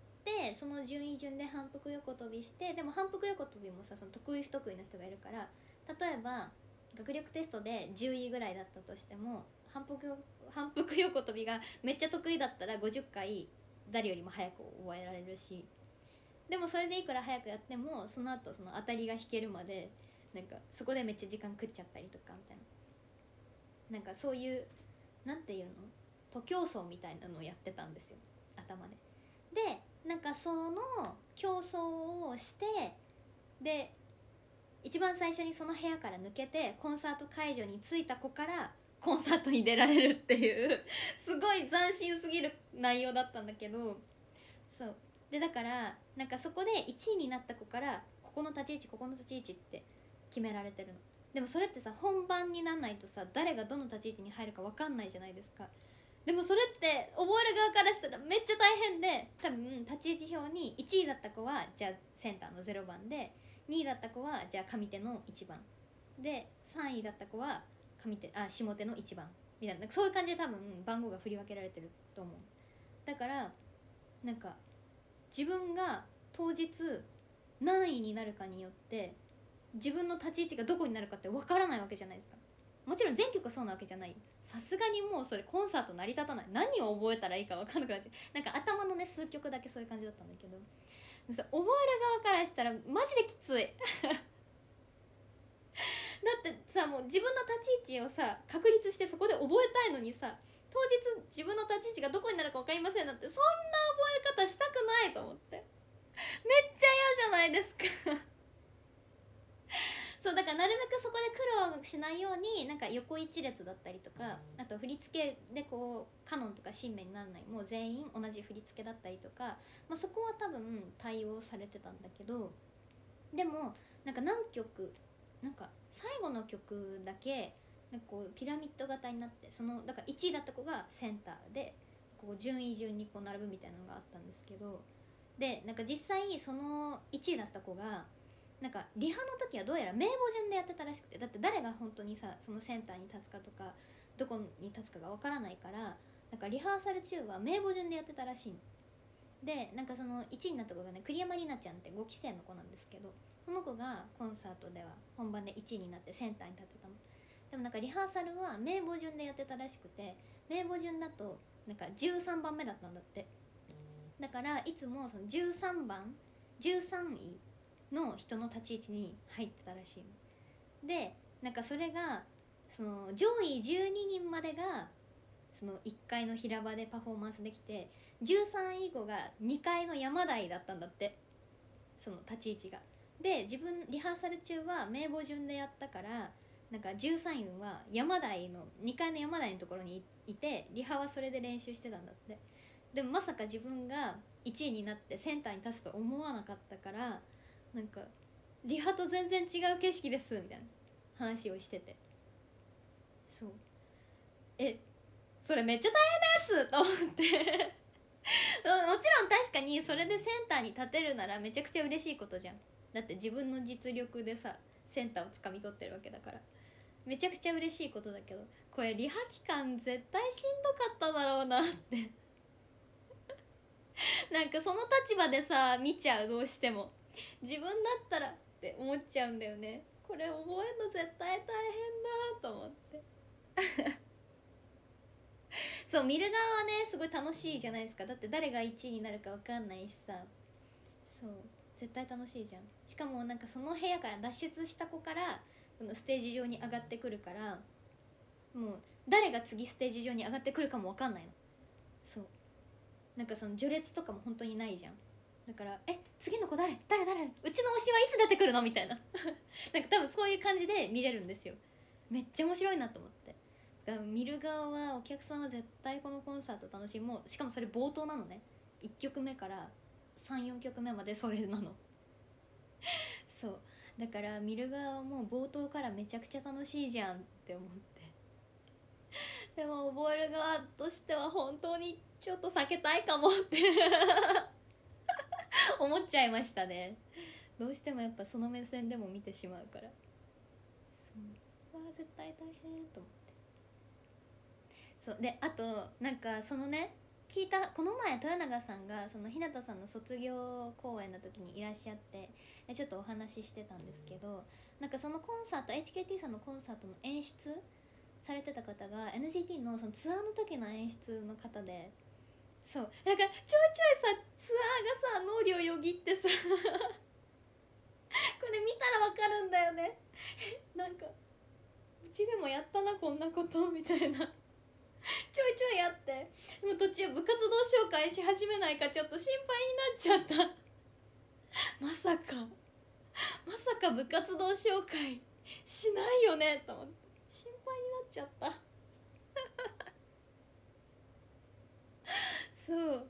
Speaker 1: その順位順で反復横跳びして、でも反復横跳びもさその得意不得意な人がいるから、例えば学力テストで10位ぐらいだったとしても反復横跳びがめっちゃ得意だったら50回誰よりも早く覚えられるし、でもそれでいくら早くやってもその後その当たりが引けるまでなんかそこでめっちゃ時間食っちゃったりとかみたいな、なんかそういうなんていうの徒競走みたいなのをやってたんですよ頭で。でなんかその競争をして、で一番最初にその部屋から抜けてコンサート会場に着いた子からコンサートに出られるっていうすごい斬新すぎる内容だったんだけど、そうでだからなんかそこで1位になった子からここの立ち位置ここの立ち位置って決められてるの。でもそれってさ本番になんないとさ誰がどの立ち位置に入るか分かんないじゃないですか。でもそれって覚える側からしたらめっちゃ大変で、多分立ち位置表に1位だった子はじゃあセンターの0番で、2位だった子はじゃあ上手の1番で、3位だった子は下手の1番みたいな、そういう感じで多分番号が振り分けられてると思う。だからなんか自分が当日何位になるかによって自分の立ち位置がどこになるかって分からないわけじゃないですか。もちろん全曲そうなわけじゃない、さすがにもうそれコンサート成り立たない、何を覚えたらいいか分かんなくなっちゃう。なんか頭のね数曲だけそういう感じだったんだけど、でもさ覚える側からしたらマジできついだってさもう自分の立ち位置をさ確立してそこで覚えたいのにさ、当日自分の立ち位置がどこになるか分かりませんなんて、そんな覚え方したくないと思って、めっちゃ嫌じゃないですかそうだからなるべくそこで苦労しないようになんか横一列だったりとか、あと振り付けでこうカノンとか新名にならない、もう全員同じ振り付けだったりとか、まあ、そこは多分対応されてたんだけど、でもなんか何曲なんか最後の曲だけなんかこうピラミッド型になって、そのだから1位だった子がセンターでこう順位順にこう並ぶみたいなのがあったんですけど、でなんか実際その1位だった子がなんかリハの時はどうやら名簿順でやってたらしくて、だって誰が本当にさそのセンターに立つかとかどこに立つかがわからないから、なんかリハーサル中は名簿順でやってたらしいので、なんかその1位になった子がね栗山里奈ちゃんって5期生の子なんですけど、その子がコンサートでは本番で1位になってセンターに立ってたの。でもなんかリハーサルは名簿順でやってたらしくて、名簿順だとなんか13番目だったんだって。だからいつもその13番13位の人の立ち位置に入ってたらしいので、なんかそれがその上位12人までがその1階の平場でパフォーマンスできて、13位以降が2階の山台だったんだって、その立ち位置が。で自分リハーサル中は名簿順でやったから、なんか13位は山台の2階の山台のところにいて、リハはそれで練習してたんだって。 でもまさか自分が1位になってセンターに立つと思わなかったから、なんかリハと全然違う景色ですみたいな話をしてて、そう、それめっちゃ大変なやつと思ってもちろん確かにそれでセンターに立てるならめちゃくちゃ嬉しいことじゃん。だって自分の実力でさセンターをつかみ取ってるわけだからめちゃくちゃ嬉しいことだけど、これリハ期間絶対しんどかっただろうなってなんかその立場でさ見ちゃう、どうしても自分だったらって思っちゃうんだよね。これ覚えるの絶対大変だと思ってそう、見る側はねすごい楽しいじゃないですか。だって誰が1位になるか分かんないしさ、そう絶対楽しいじゃん。しかもなんかその部屋から脱出した子からこのステージ上に上がってくるから、もう誰が次ステージ上に上がってくるかも分かんないの。そうなんかその序列とかも本当にないじゃん。だから次の子誰うちの推しはいつ出てくるのみたいななんか多分そういう感じで見れるんですよ。めっちゃ面白いなと思って。だから見る側はお客さんは絶対このコンサート楽しい。もうしかもそれ冒頭なのね。1曲目から34曲目までそれなのそうだから見る側はもう冒頭からめちゃくちゃ楽しいじゃんって思ってでも覚える側としては本当にちょっと避けたいかもって思っちゃいましたね。どうしてもやっぱその目線でも見てしまうから、そうわあ絶対大変と思って。そうで、あとなんかそのね聞いた、この前豊永さんがその日向さんの卒業公演の時にいらっしゃってちょっとお話ししてたんですけど、なんかそのコンサート HKT さんのコンサートの演出されてた方が NGT のそのツアーの時の演出の方で、そうなんかちょいちょいさツアーがさ脳裏をよぎってさこれ見たらわかるんだよねなんかうちでもやったなこんなことみたいなちょいちょいあって、もう途中部活動紹介し始めないかちょっと心配になっちゃったまさか部活動紹介しないよねと思って心配になっちゃったそう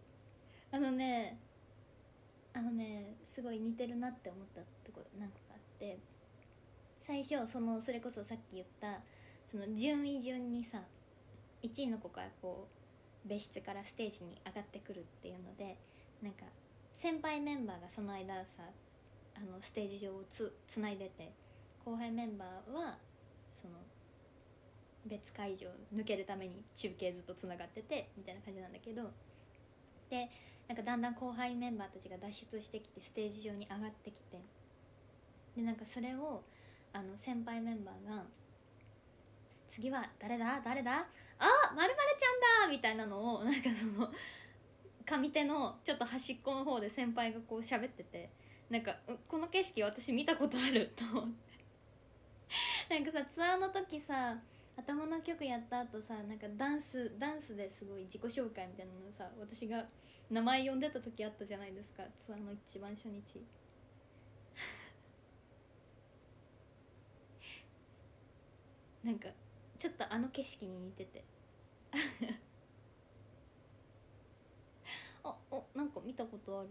Speaker 1: すごい似てるなって思ったところ何個かあって、最初それこそさっき言ったその順位順にさ1位の子からこう別室からステージに上がってくるっていうので、なんか先輩メンバーがその間さステージ上をつないでて、後輩メンバーはその別会場抜けるために中継ずっとつながっててみたいな感じなんだけど、でなんかだんだん後輩メンバーたちが脱出してきてステージ上に上がってきて、でなんかそれを先輩メンバーが次は誰だあ、まるまるちゃんだみたいなのをなんかその上手のちょっと端っこの方で先輩がこう喋ってて、なんかこの景色私見たことあると思ってなんかさツアーの時さ頭の曲やった後さ、なんかダンスですごい自己紹介みたいなのさ私が名前呼んでた時あったじゃないですか、ツアーの一番初日なんかちょっとあの景色に似ててなんか見たことある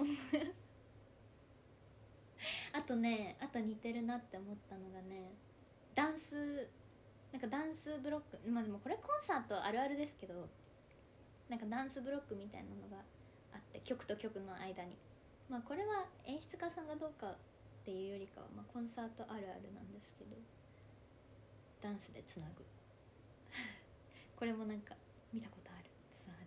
Speaker 1: あと似てるなって思ったのがね、ダンスブロック、まあでもこれコンサートあるあるですけど、なんかダンスブロックみたいなのがあって曲と曲の間に、まあこれは演出家さんがどうかっていうよりかは、まあ、コンサートあるあるなんですけど、ダンスでつなぐこれもなんか見たことあるツアー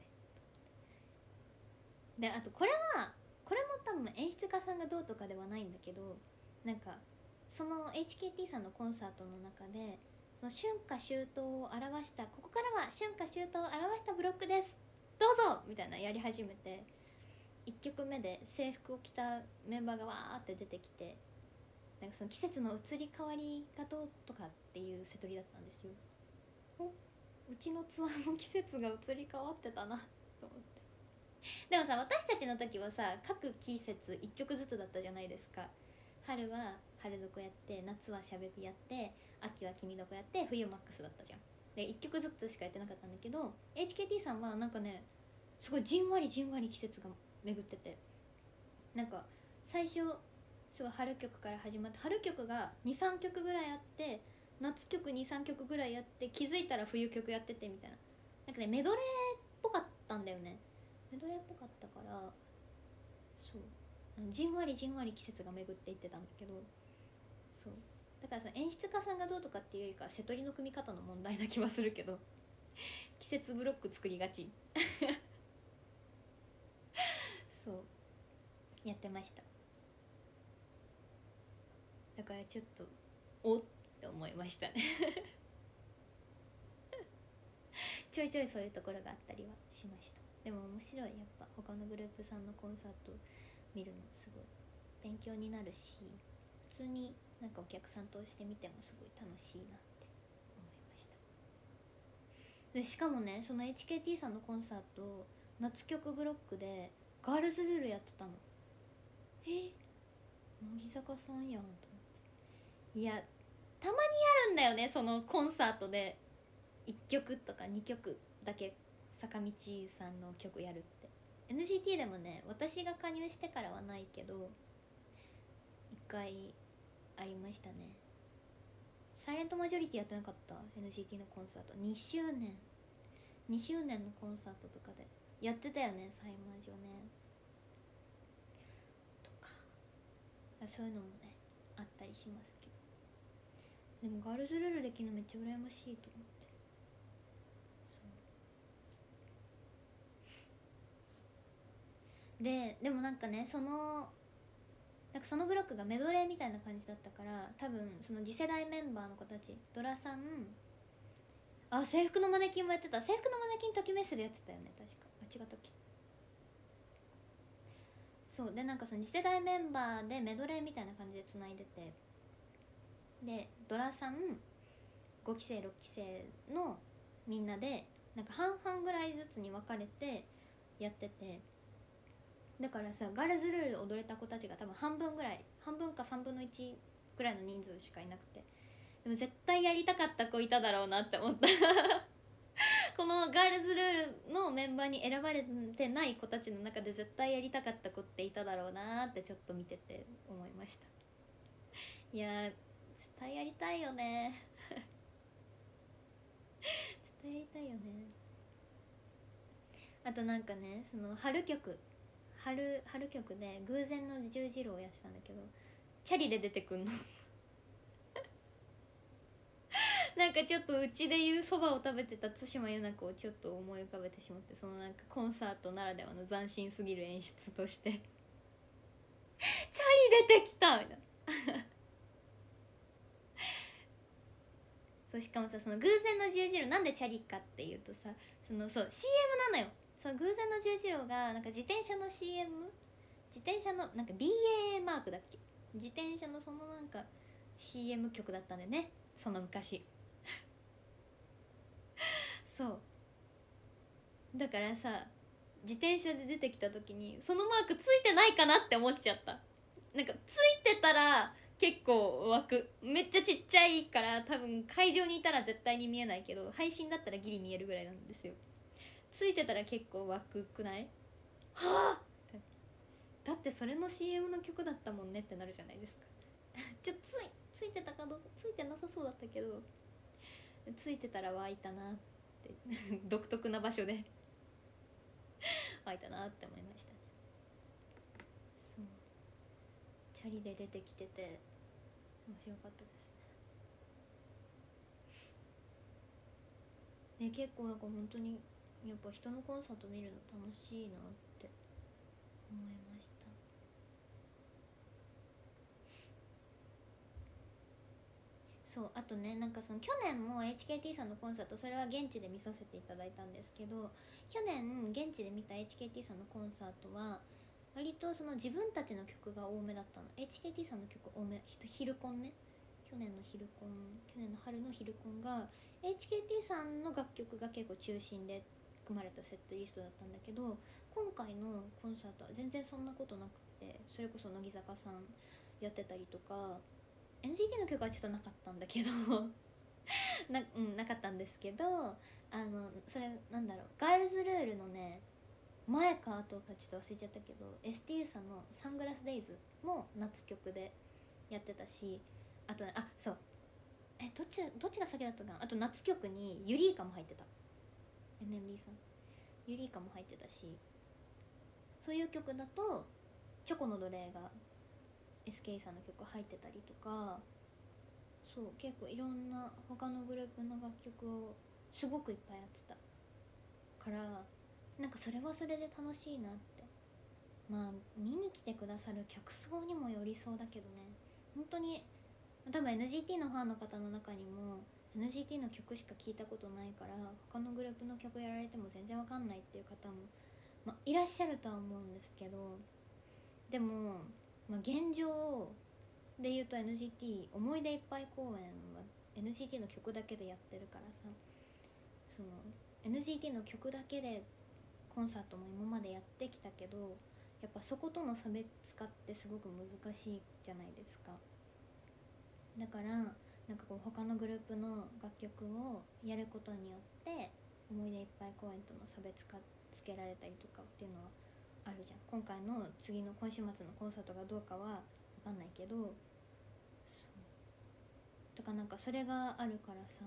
Speaker 1: で。であとこれも多分演出家さんがどうとかではないんだけど、なんかその HKT さんのコンサートの中でその春夏秋冬を表した、ここからは春夏秋冬を表したブロックですどうぞみたいなやり始めて、1曲目で制服を着たメンバーがわーって出てきて、なんかその季節の移り変わりがどうとかっていうセトリだったんですよ。うちのツアーの季節が移り変わってたなと思って。でもさ私たちの時はさ各季節1曲ずつだったじゃないですか。春は春どこやって、夏はしゃべりやって、秋は君どこやって、冬マックスだったじゃん。で1曲ずつしかやってなかったんだけど HKT さんはなんかねすごいじんわりじんわり季節が巡ってて、なんか最初すごい春曲から始まって、春曲が23曲ぐらいあって、夏曲23曲ぐらいやって、気づいたら冬曲やっててみたいな、なんかねメドレーっぽかったんだよね。メドレーっぽかったから、そうじんわりじんわり季節が巡っていってたんだけど、そうだからその演出家さんがどうとかっていうよりかは瀬戸りの組み方の問題な気はするけど、季節ブロック作りがちそうやってました。だからちょっとおって思いましたねちょいちょいそういうところがあったりはしました。でも面白い、やっぱ他のグループさんのコンサート見るのすごい勉強になるし、普通になんかお客さんとして見てもすごい楽しいなって思いました。でしかもね、その HKT さんのコンサート、夏曲ブロックでガールズルールやってたの。乃木坂さんやんと思って。いやたまにあるんだよね、そのコンサートで1曲とか2曲だけ坂道さんの曲やるって。 NGT でもね、私が加入してからはないけど1回ありましたね。サイレントマジョリティやってなかった？ NGT のコンサート2周年のコンサートとかでやってたよね、サイマジョねとか、そういうのもねあったりしますけど、でもガールズルールできるのめっちゃ羨ましいと思って。でもなんかね、そのブロックがメドレーみたいな感じだったから、多分その次世代メンバーの子たち、ドラさん、制服のマネキンもやってた。制服のマネキンときメッセでやってたよね、確か。違ったっけ。そうで、なんかその次世代メンバーでメドレーみたいな感じでつないでて、でドラさん5期生6期生のみんなでなんか半々ぐらいずつに分かれてやってて、だからさ、ガールズルール踊れた子たちが多分半分か3分の1ぐらいの人数しかいなくて、でも絶対やりたかった子いただろうなって思ったこのガールズルールのメンバーに選ばれてない子たちの中で絶対やりたかった子っていただろうなってちょっと見てて思いました。いやー絶対やりたいよね絶対やりたいよね。あとなんかね、その春曲で偶然の十字路をやってたんだけど、チャリで出てくんのなんかちょっとうちでいうそばを食べてた対馬優奈子をちょっと思い浮かべてしまって、そのなんかコンサートならではの斬新すぎる演出としてチャリ出てきたみたいなそう、しかもさ、その偶然の十字路なんでチャリかっていうとさ、そう CM なのよ。そう偶然の十字路がなんか自転車の CM、 自転車のなんか BA マークだっけ、自転車のそのなんか CM 曲だったんだよね、その昔そうだからさ、自転車で出てきた時にそのマークついてないかなって思っちゃった。なんかついてたら結構湧く、めっちゃちっちゃいから多分会場にいたら絶対に見えないけど、配信だったらギリ見えるぐらいなんですよ。ついてたら結構湧くくない？はあ、だってそれの CM の曲だったもんねってなるじゃないですかついてたかどうか、ついてなさそうだったけどついてたら湧いたなって独特な場所で湧いたなって思いましたね。そうチャリで出てきてて面白かったですね。結構なんか本当にやっぱ人のコンサート見るの楽しいなって思いました。そうあとね、なんかその去年も HKT さんのコンサート、それは現地で見させていただいたんですけど、去年現地で見た HKT さんのコンサートは割とその自分たちの曲が多めだったの。 HKT さんの曲多め、ヒルコンね、去年の春のヒルコンが HKT さんの楽曲が結構中心で組まれたセットリストだったんだけど、今回のコンサートは全然そんなことなくて、それこそ乃木坂さんやってたりとか、 NGT の曲はちょっとなかったんだけどなかったんですけど、それなんだろう、ガールズルールのね前か後かちょっと忘れちゃったけど STU さんの「サングラスデイズ」も夏曲でやってたし、あとね、あ、そう、どっちが先だったかな。あと夏曲にユリイカも入ってた。 NMD さんユリイカも入ってたし、冬曲だとチョコの奴隷が SK さんの曲入ってたりとか、そう結構いろんな他のグループの楽曲をすごくいっぱいやってたから、なんかそれはそれで楽しいなって。まあ見に来てくださる客層にもよりそうだけどね、本当に多分 NGT のファンの方の中にも NGT の曲しか聴いたことないから他のグループの曲やられても全然わかんないっていう方も、いらっしゃるとは思うんですけど、でも、現状で言うと NGT 思い出いっぱい公演は NGT の曲だけでやってるからさ、その NGT の曲だけでコンサートも今までやってきたけど、やっぱそことの差別化ってすごく難しいじゃないですか。だからなんかこう他のグループの楽曲をやることによって思い出いっぱい公演との差別化つけられたりとかっていうのはあるじゃん。今回の今週末のコンサートがどうかは分かんないけど、そうとかなんかそれがあるからさ、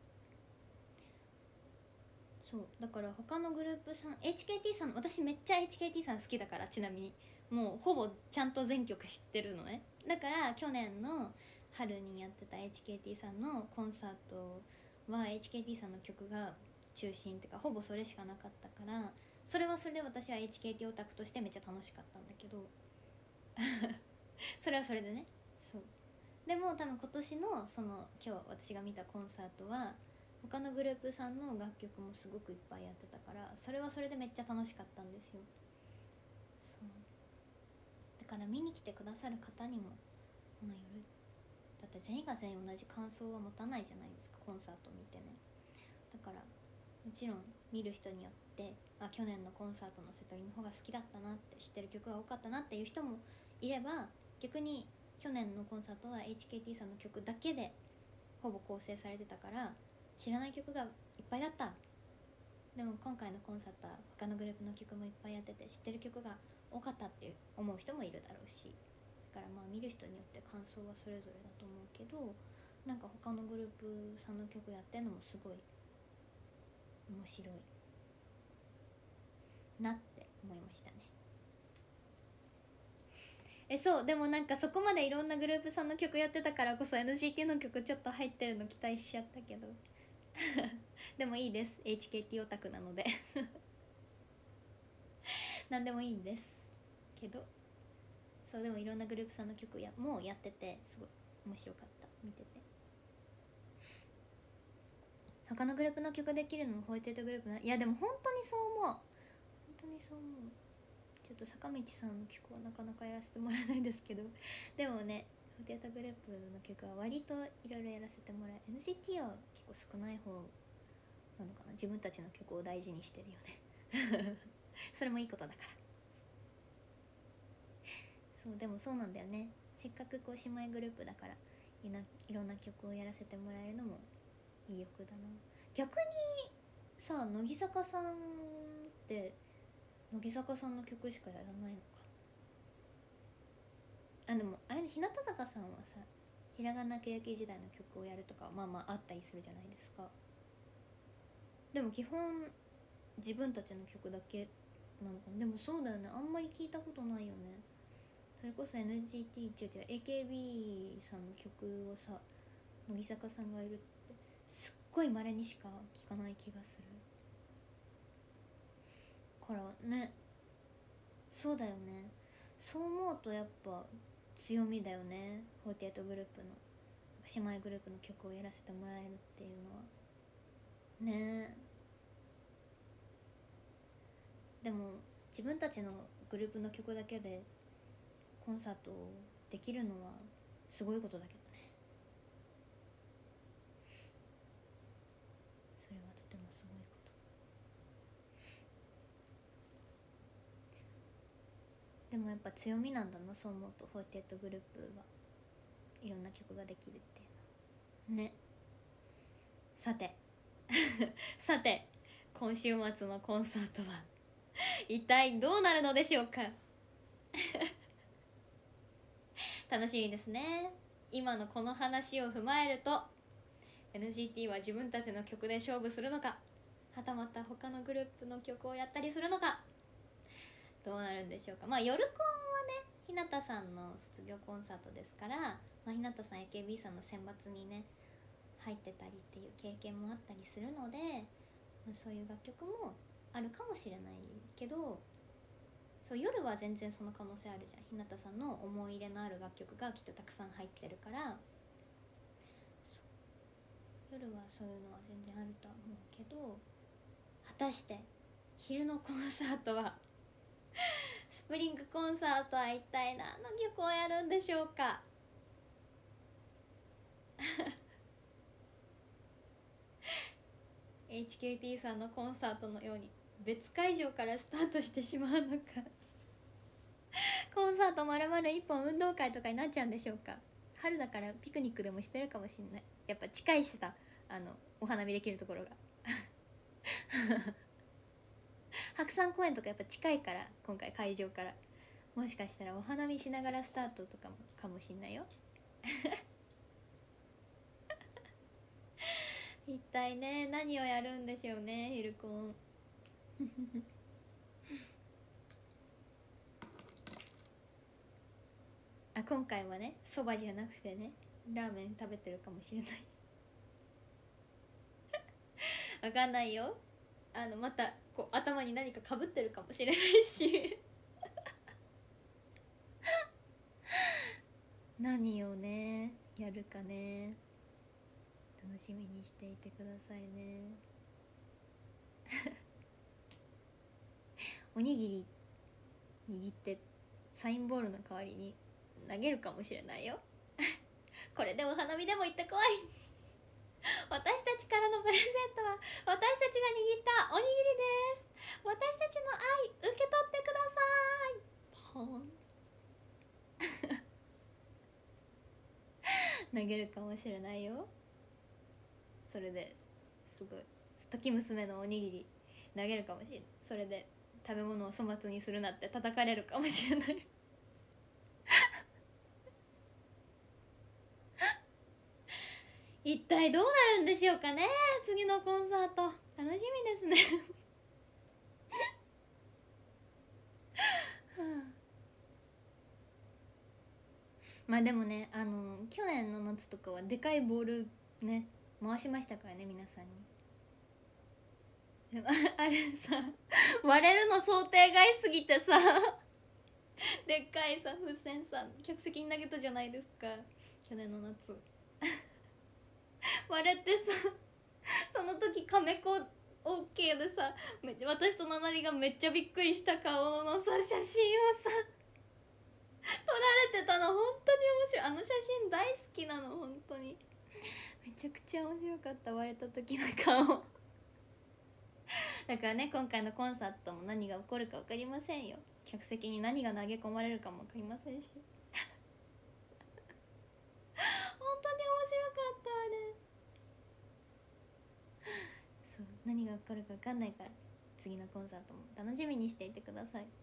Speaker 1: そうだから他のグループさん HKT さん、私めっちゃ HKT さん好きだから、ちなみにもうほぼちゃんと全曲知ってるのね。だから去年の春にやってた HKT さんのコンサートは HKT さんの曲が中心ってかほぼそれしかなかったから、それはそれで私は HKT オタクとしてめっちゃ楽しかったんだけどそれはそれでね。そうでも多分今年のその今日私が見たコンサートは他のグループさんの楽曲もすごくいっぱいやってたから、それはそれでめっちゃ楽しかったんですよ。そうだから見に来てくださる方にもよる。だって全員が全員同じ感想は持たないじゃないですか、コンサート見てね。だからもちろん見る人によって去年のコンサートの瀬戸りの方が好きだったなって、知ってる曲が多かったなっていう人もいれば、逆に去年のコンサートは HKT さんの曲だけでほぼ構成されてたから知らない曲がいっぱいだった、でも今回のコンサートは他のグループの曲もいっぱいやってて知ってる曲が多かったって思う人もいるだろうし、だから見る人によって感想はそれぞれだと思うけど、なんか他のグループさんの曲やってるのもすごい面白いなって思いましたね。そうでもなんかそこまでいろんなグループさんの曲やってたからこそ NGT の曲ちょっと入ってるの期待しちゃったけどでもいいです、 HKT オタクなので何でもいいんですけど、そうでもいろんなグループさんの曲もうやっててすごい面白かった、見てて。他のグループの曲できるのもホイテイトグループいやでも本当にそう思う、本当にそう思う。ちょっと坂道さんの曲はなかなかやらせてもらえないんですけどでもね、ホイテイトグループの曲は割といろいろやらせてもらえ、 NCT は結構少ない方なのかな、自分たちの曲を大事にしてるよねそれもいいことだから。そうでもそうなんだよね、せっかくこう姉妹グループだからいろんな曲をやらせてもらえるのもいい欲だな。逆にさ、乃木坂さんって乃木坂さんの曲しかやらないのか。でもあれ日向坂さんはさ、ひらがなけやき時代の曲をやるとかあったりするじゃないですか。でも基本自分たちの曲だけなのかな。でもそうだよね、あんまり聞いたことないよね。それこそ AKB さんの曲をさ乃木坂さんがいるってすっごい稀にしか聞かない気がするからね。そうだよね、そう思うとやっぱ強みだよね、48グループの姉妹グループの曲をやらせてもらえるっていうのはね。でも自分たちのグループの曲だけでコンサートできるのはすごいことだけどね、それはとてもすごいこと。でもやっぱ強みなんだな、そう思うと48グループはいろんな曲ができるっていうのね。さてさて今週末のコンサートは一体どうなるのでしょうか。楽しみですね。今のこの話を踏まえると NCT は自分たちの曲で勝負するのか、はたまた他のグループの曲をやったりするのか、どうなるんでしょうか。まあ夜コンはね、日向さんの卒業コンサートですから、まあ、日向さん AKB さんの選抜にね入ってたりっていう経験もあったりするので、まあ、そういう楽曲もあるかもしれないけど、そう夜は全然その可能性あるじゃん。日向さんの思い入れのある楽曲がきっとたくさん入ってるから、夜はそういうのは全然あるとは思うけど、果たして昼のコンサートはスプリングコンサートは一体何の曲をやるんでしょうか。HKT さんのコンサートのように別会場からスタートしてしまうのか。コンサート丸々一本運動会とかになっちゃうんでしょうか。春だからピクニックでもしてるかもしんない。やっぱ近いしさ、お花見できるところが白山公園とかやっぱ近いから、今回会場からもしかしたらお花見しながらスタートとかもかもしんないよ。一体ね、何をやるんでしょうね、ヒルコン。あ、今回はね、そばじゃなくてね、ラーメン食べてるかもしれない。わかんないよ。またこう頭に何かかぶってるかもしれないし。何をねやるかね、楽しみにしていてくださいね。おにぎり握ってサインボールの代わりに投げるかもしれないよ。これでお花見でも行ってこい。私たちからのプレゼントは私たちが握ったおにぎりです。私たちの愛受け取ってください。ポン。投げるかもしれないよ。それですごい時娘のおにぎり投げるかもしれない。それで食べ物を粗末にするなって叩かれるかもしれない。一体どうなるんでしょうかね、次のコンサート楽しみですね。まあでもね、去年の夏とかはでかいボールね回しましたからね、皆さんに。あれさ、割れるの想定外すぎてさ、でっかいさ風船さ客席に投げたじゃないですか、去年の夏。割れてさ、その時カメコ OK でさ、私とナナリがめっちゃびっくりした顔のさ写真をさ撮られてたの。本当に面白い。あの写真大好きなの、本当にめちゃくちゃ面白かった、割れた時の顔。だからね、今回のコンサートも何が起こるか分かりませんよ。客席に何が投げ込まれるかも分かりませんし。本当に面白かったあれ。そう、何が起こるか分かんないから、次のコンサートも楽しみにしていてください。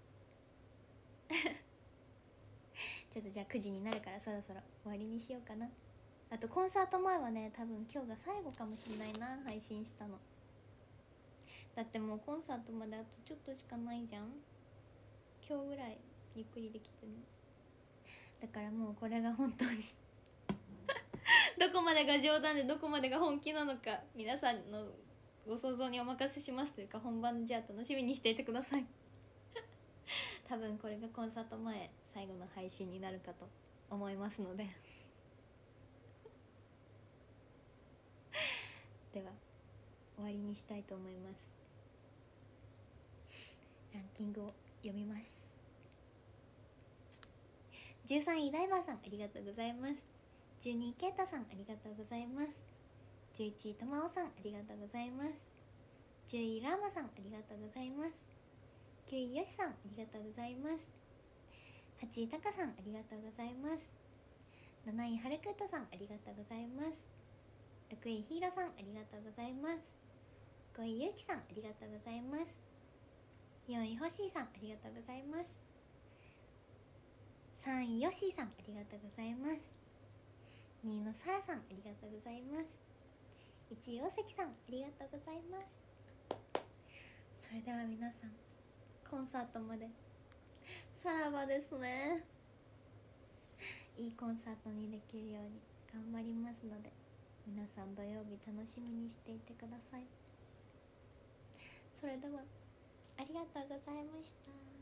Speaker 1: ちょっとじゃあ9時になるからそろそろ終わりにしようかな。あとコンサート前はね、多分今日が最後かもしれないな、配信したの。だってもうコンサートまであとちょっとしかないじゃん。今日ぐらいゆっくりできてる。だからもうこれが本当にどこまでが冗談でどこまでが本気なのか、皆さんのご想像にお任せしますというか、本番じゃあ楽しみにしていてください。多分これがコンサート前最後の配信になるかと思いますので。では終わりにしたいと思います。ランキングを読みます。13位ダイバーさん、ありがとうございます。12位ケイタさん、ありがとうございます。11位とまおさん、ありがとうございます。10位ラーマさん、ありがとうございます。9位よしさん、ありがとうございます。8位たかさん、ありがとうございます。7位はるくとさん、ありがとうございます。6位ひいろさん、ありがとうございます。5位ゆうきさん、ありがとうございます。 4位ほしーさんありがとうございます。3位よしーさんありがとうございます。2位のさらさんありがとうございます。1位大関さんありがとうございます。それでは皆さんコンサートまでさらばですね。いいコンサートにできるように頑張りますので、皆さん土曜日楽しみにしていてください。それではありがとうございました。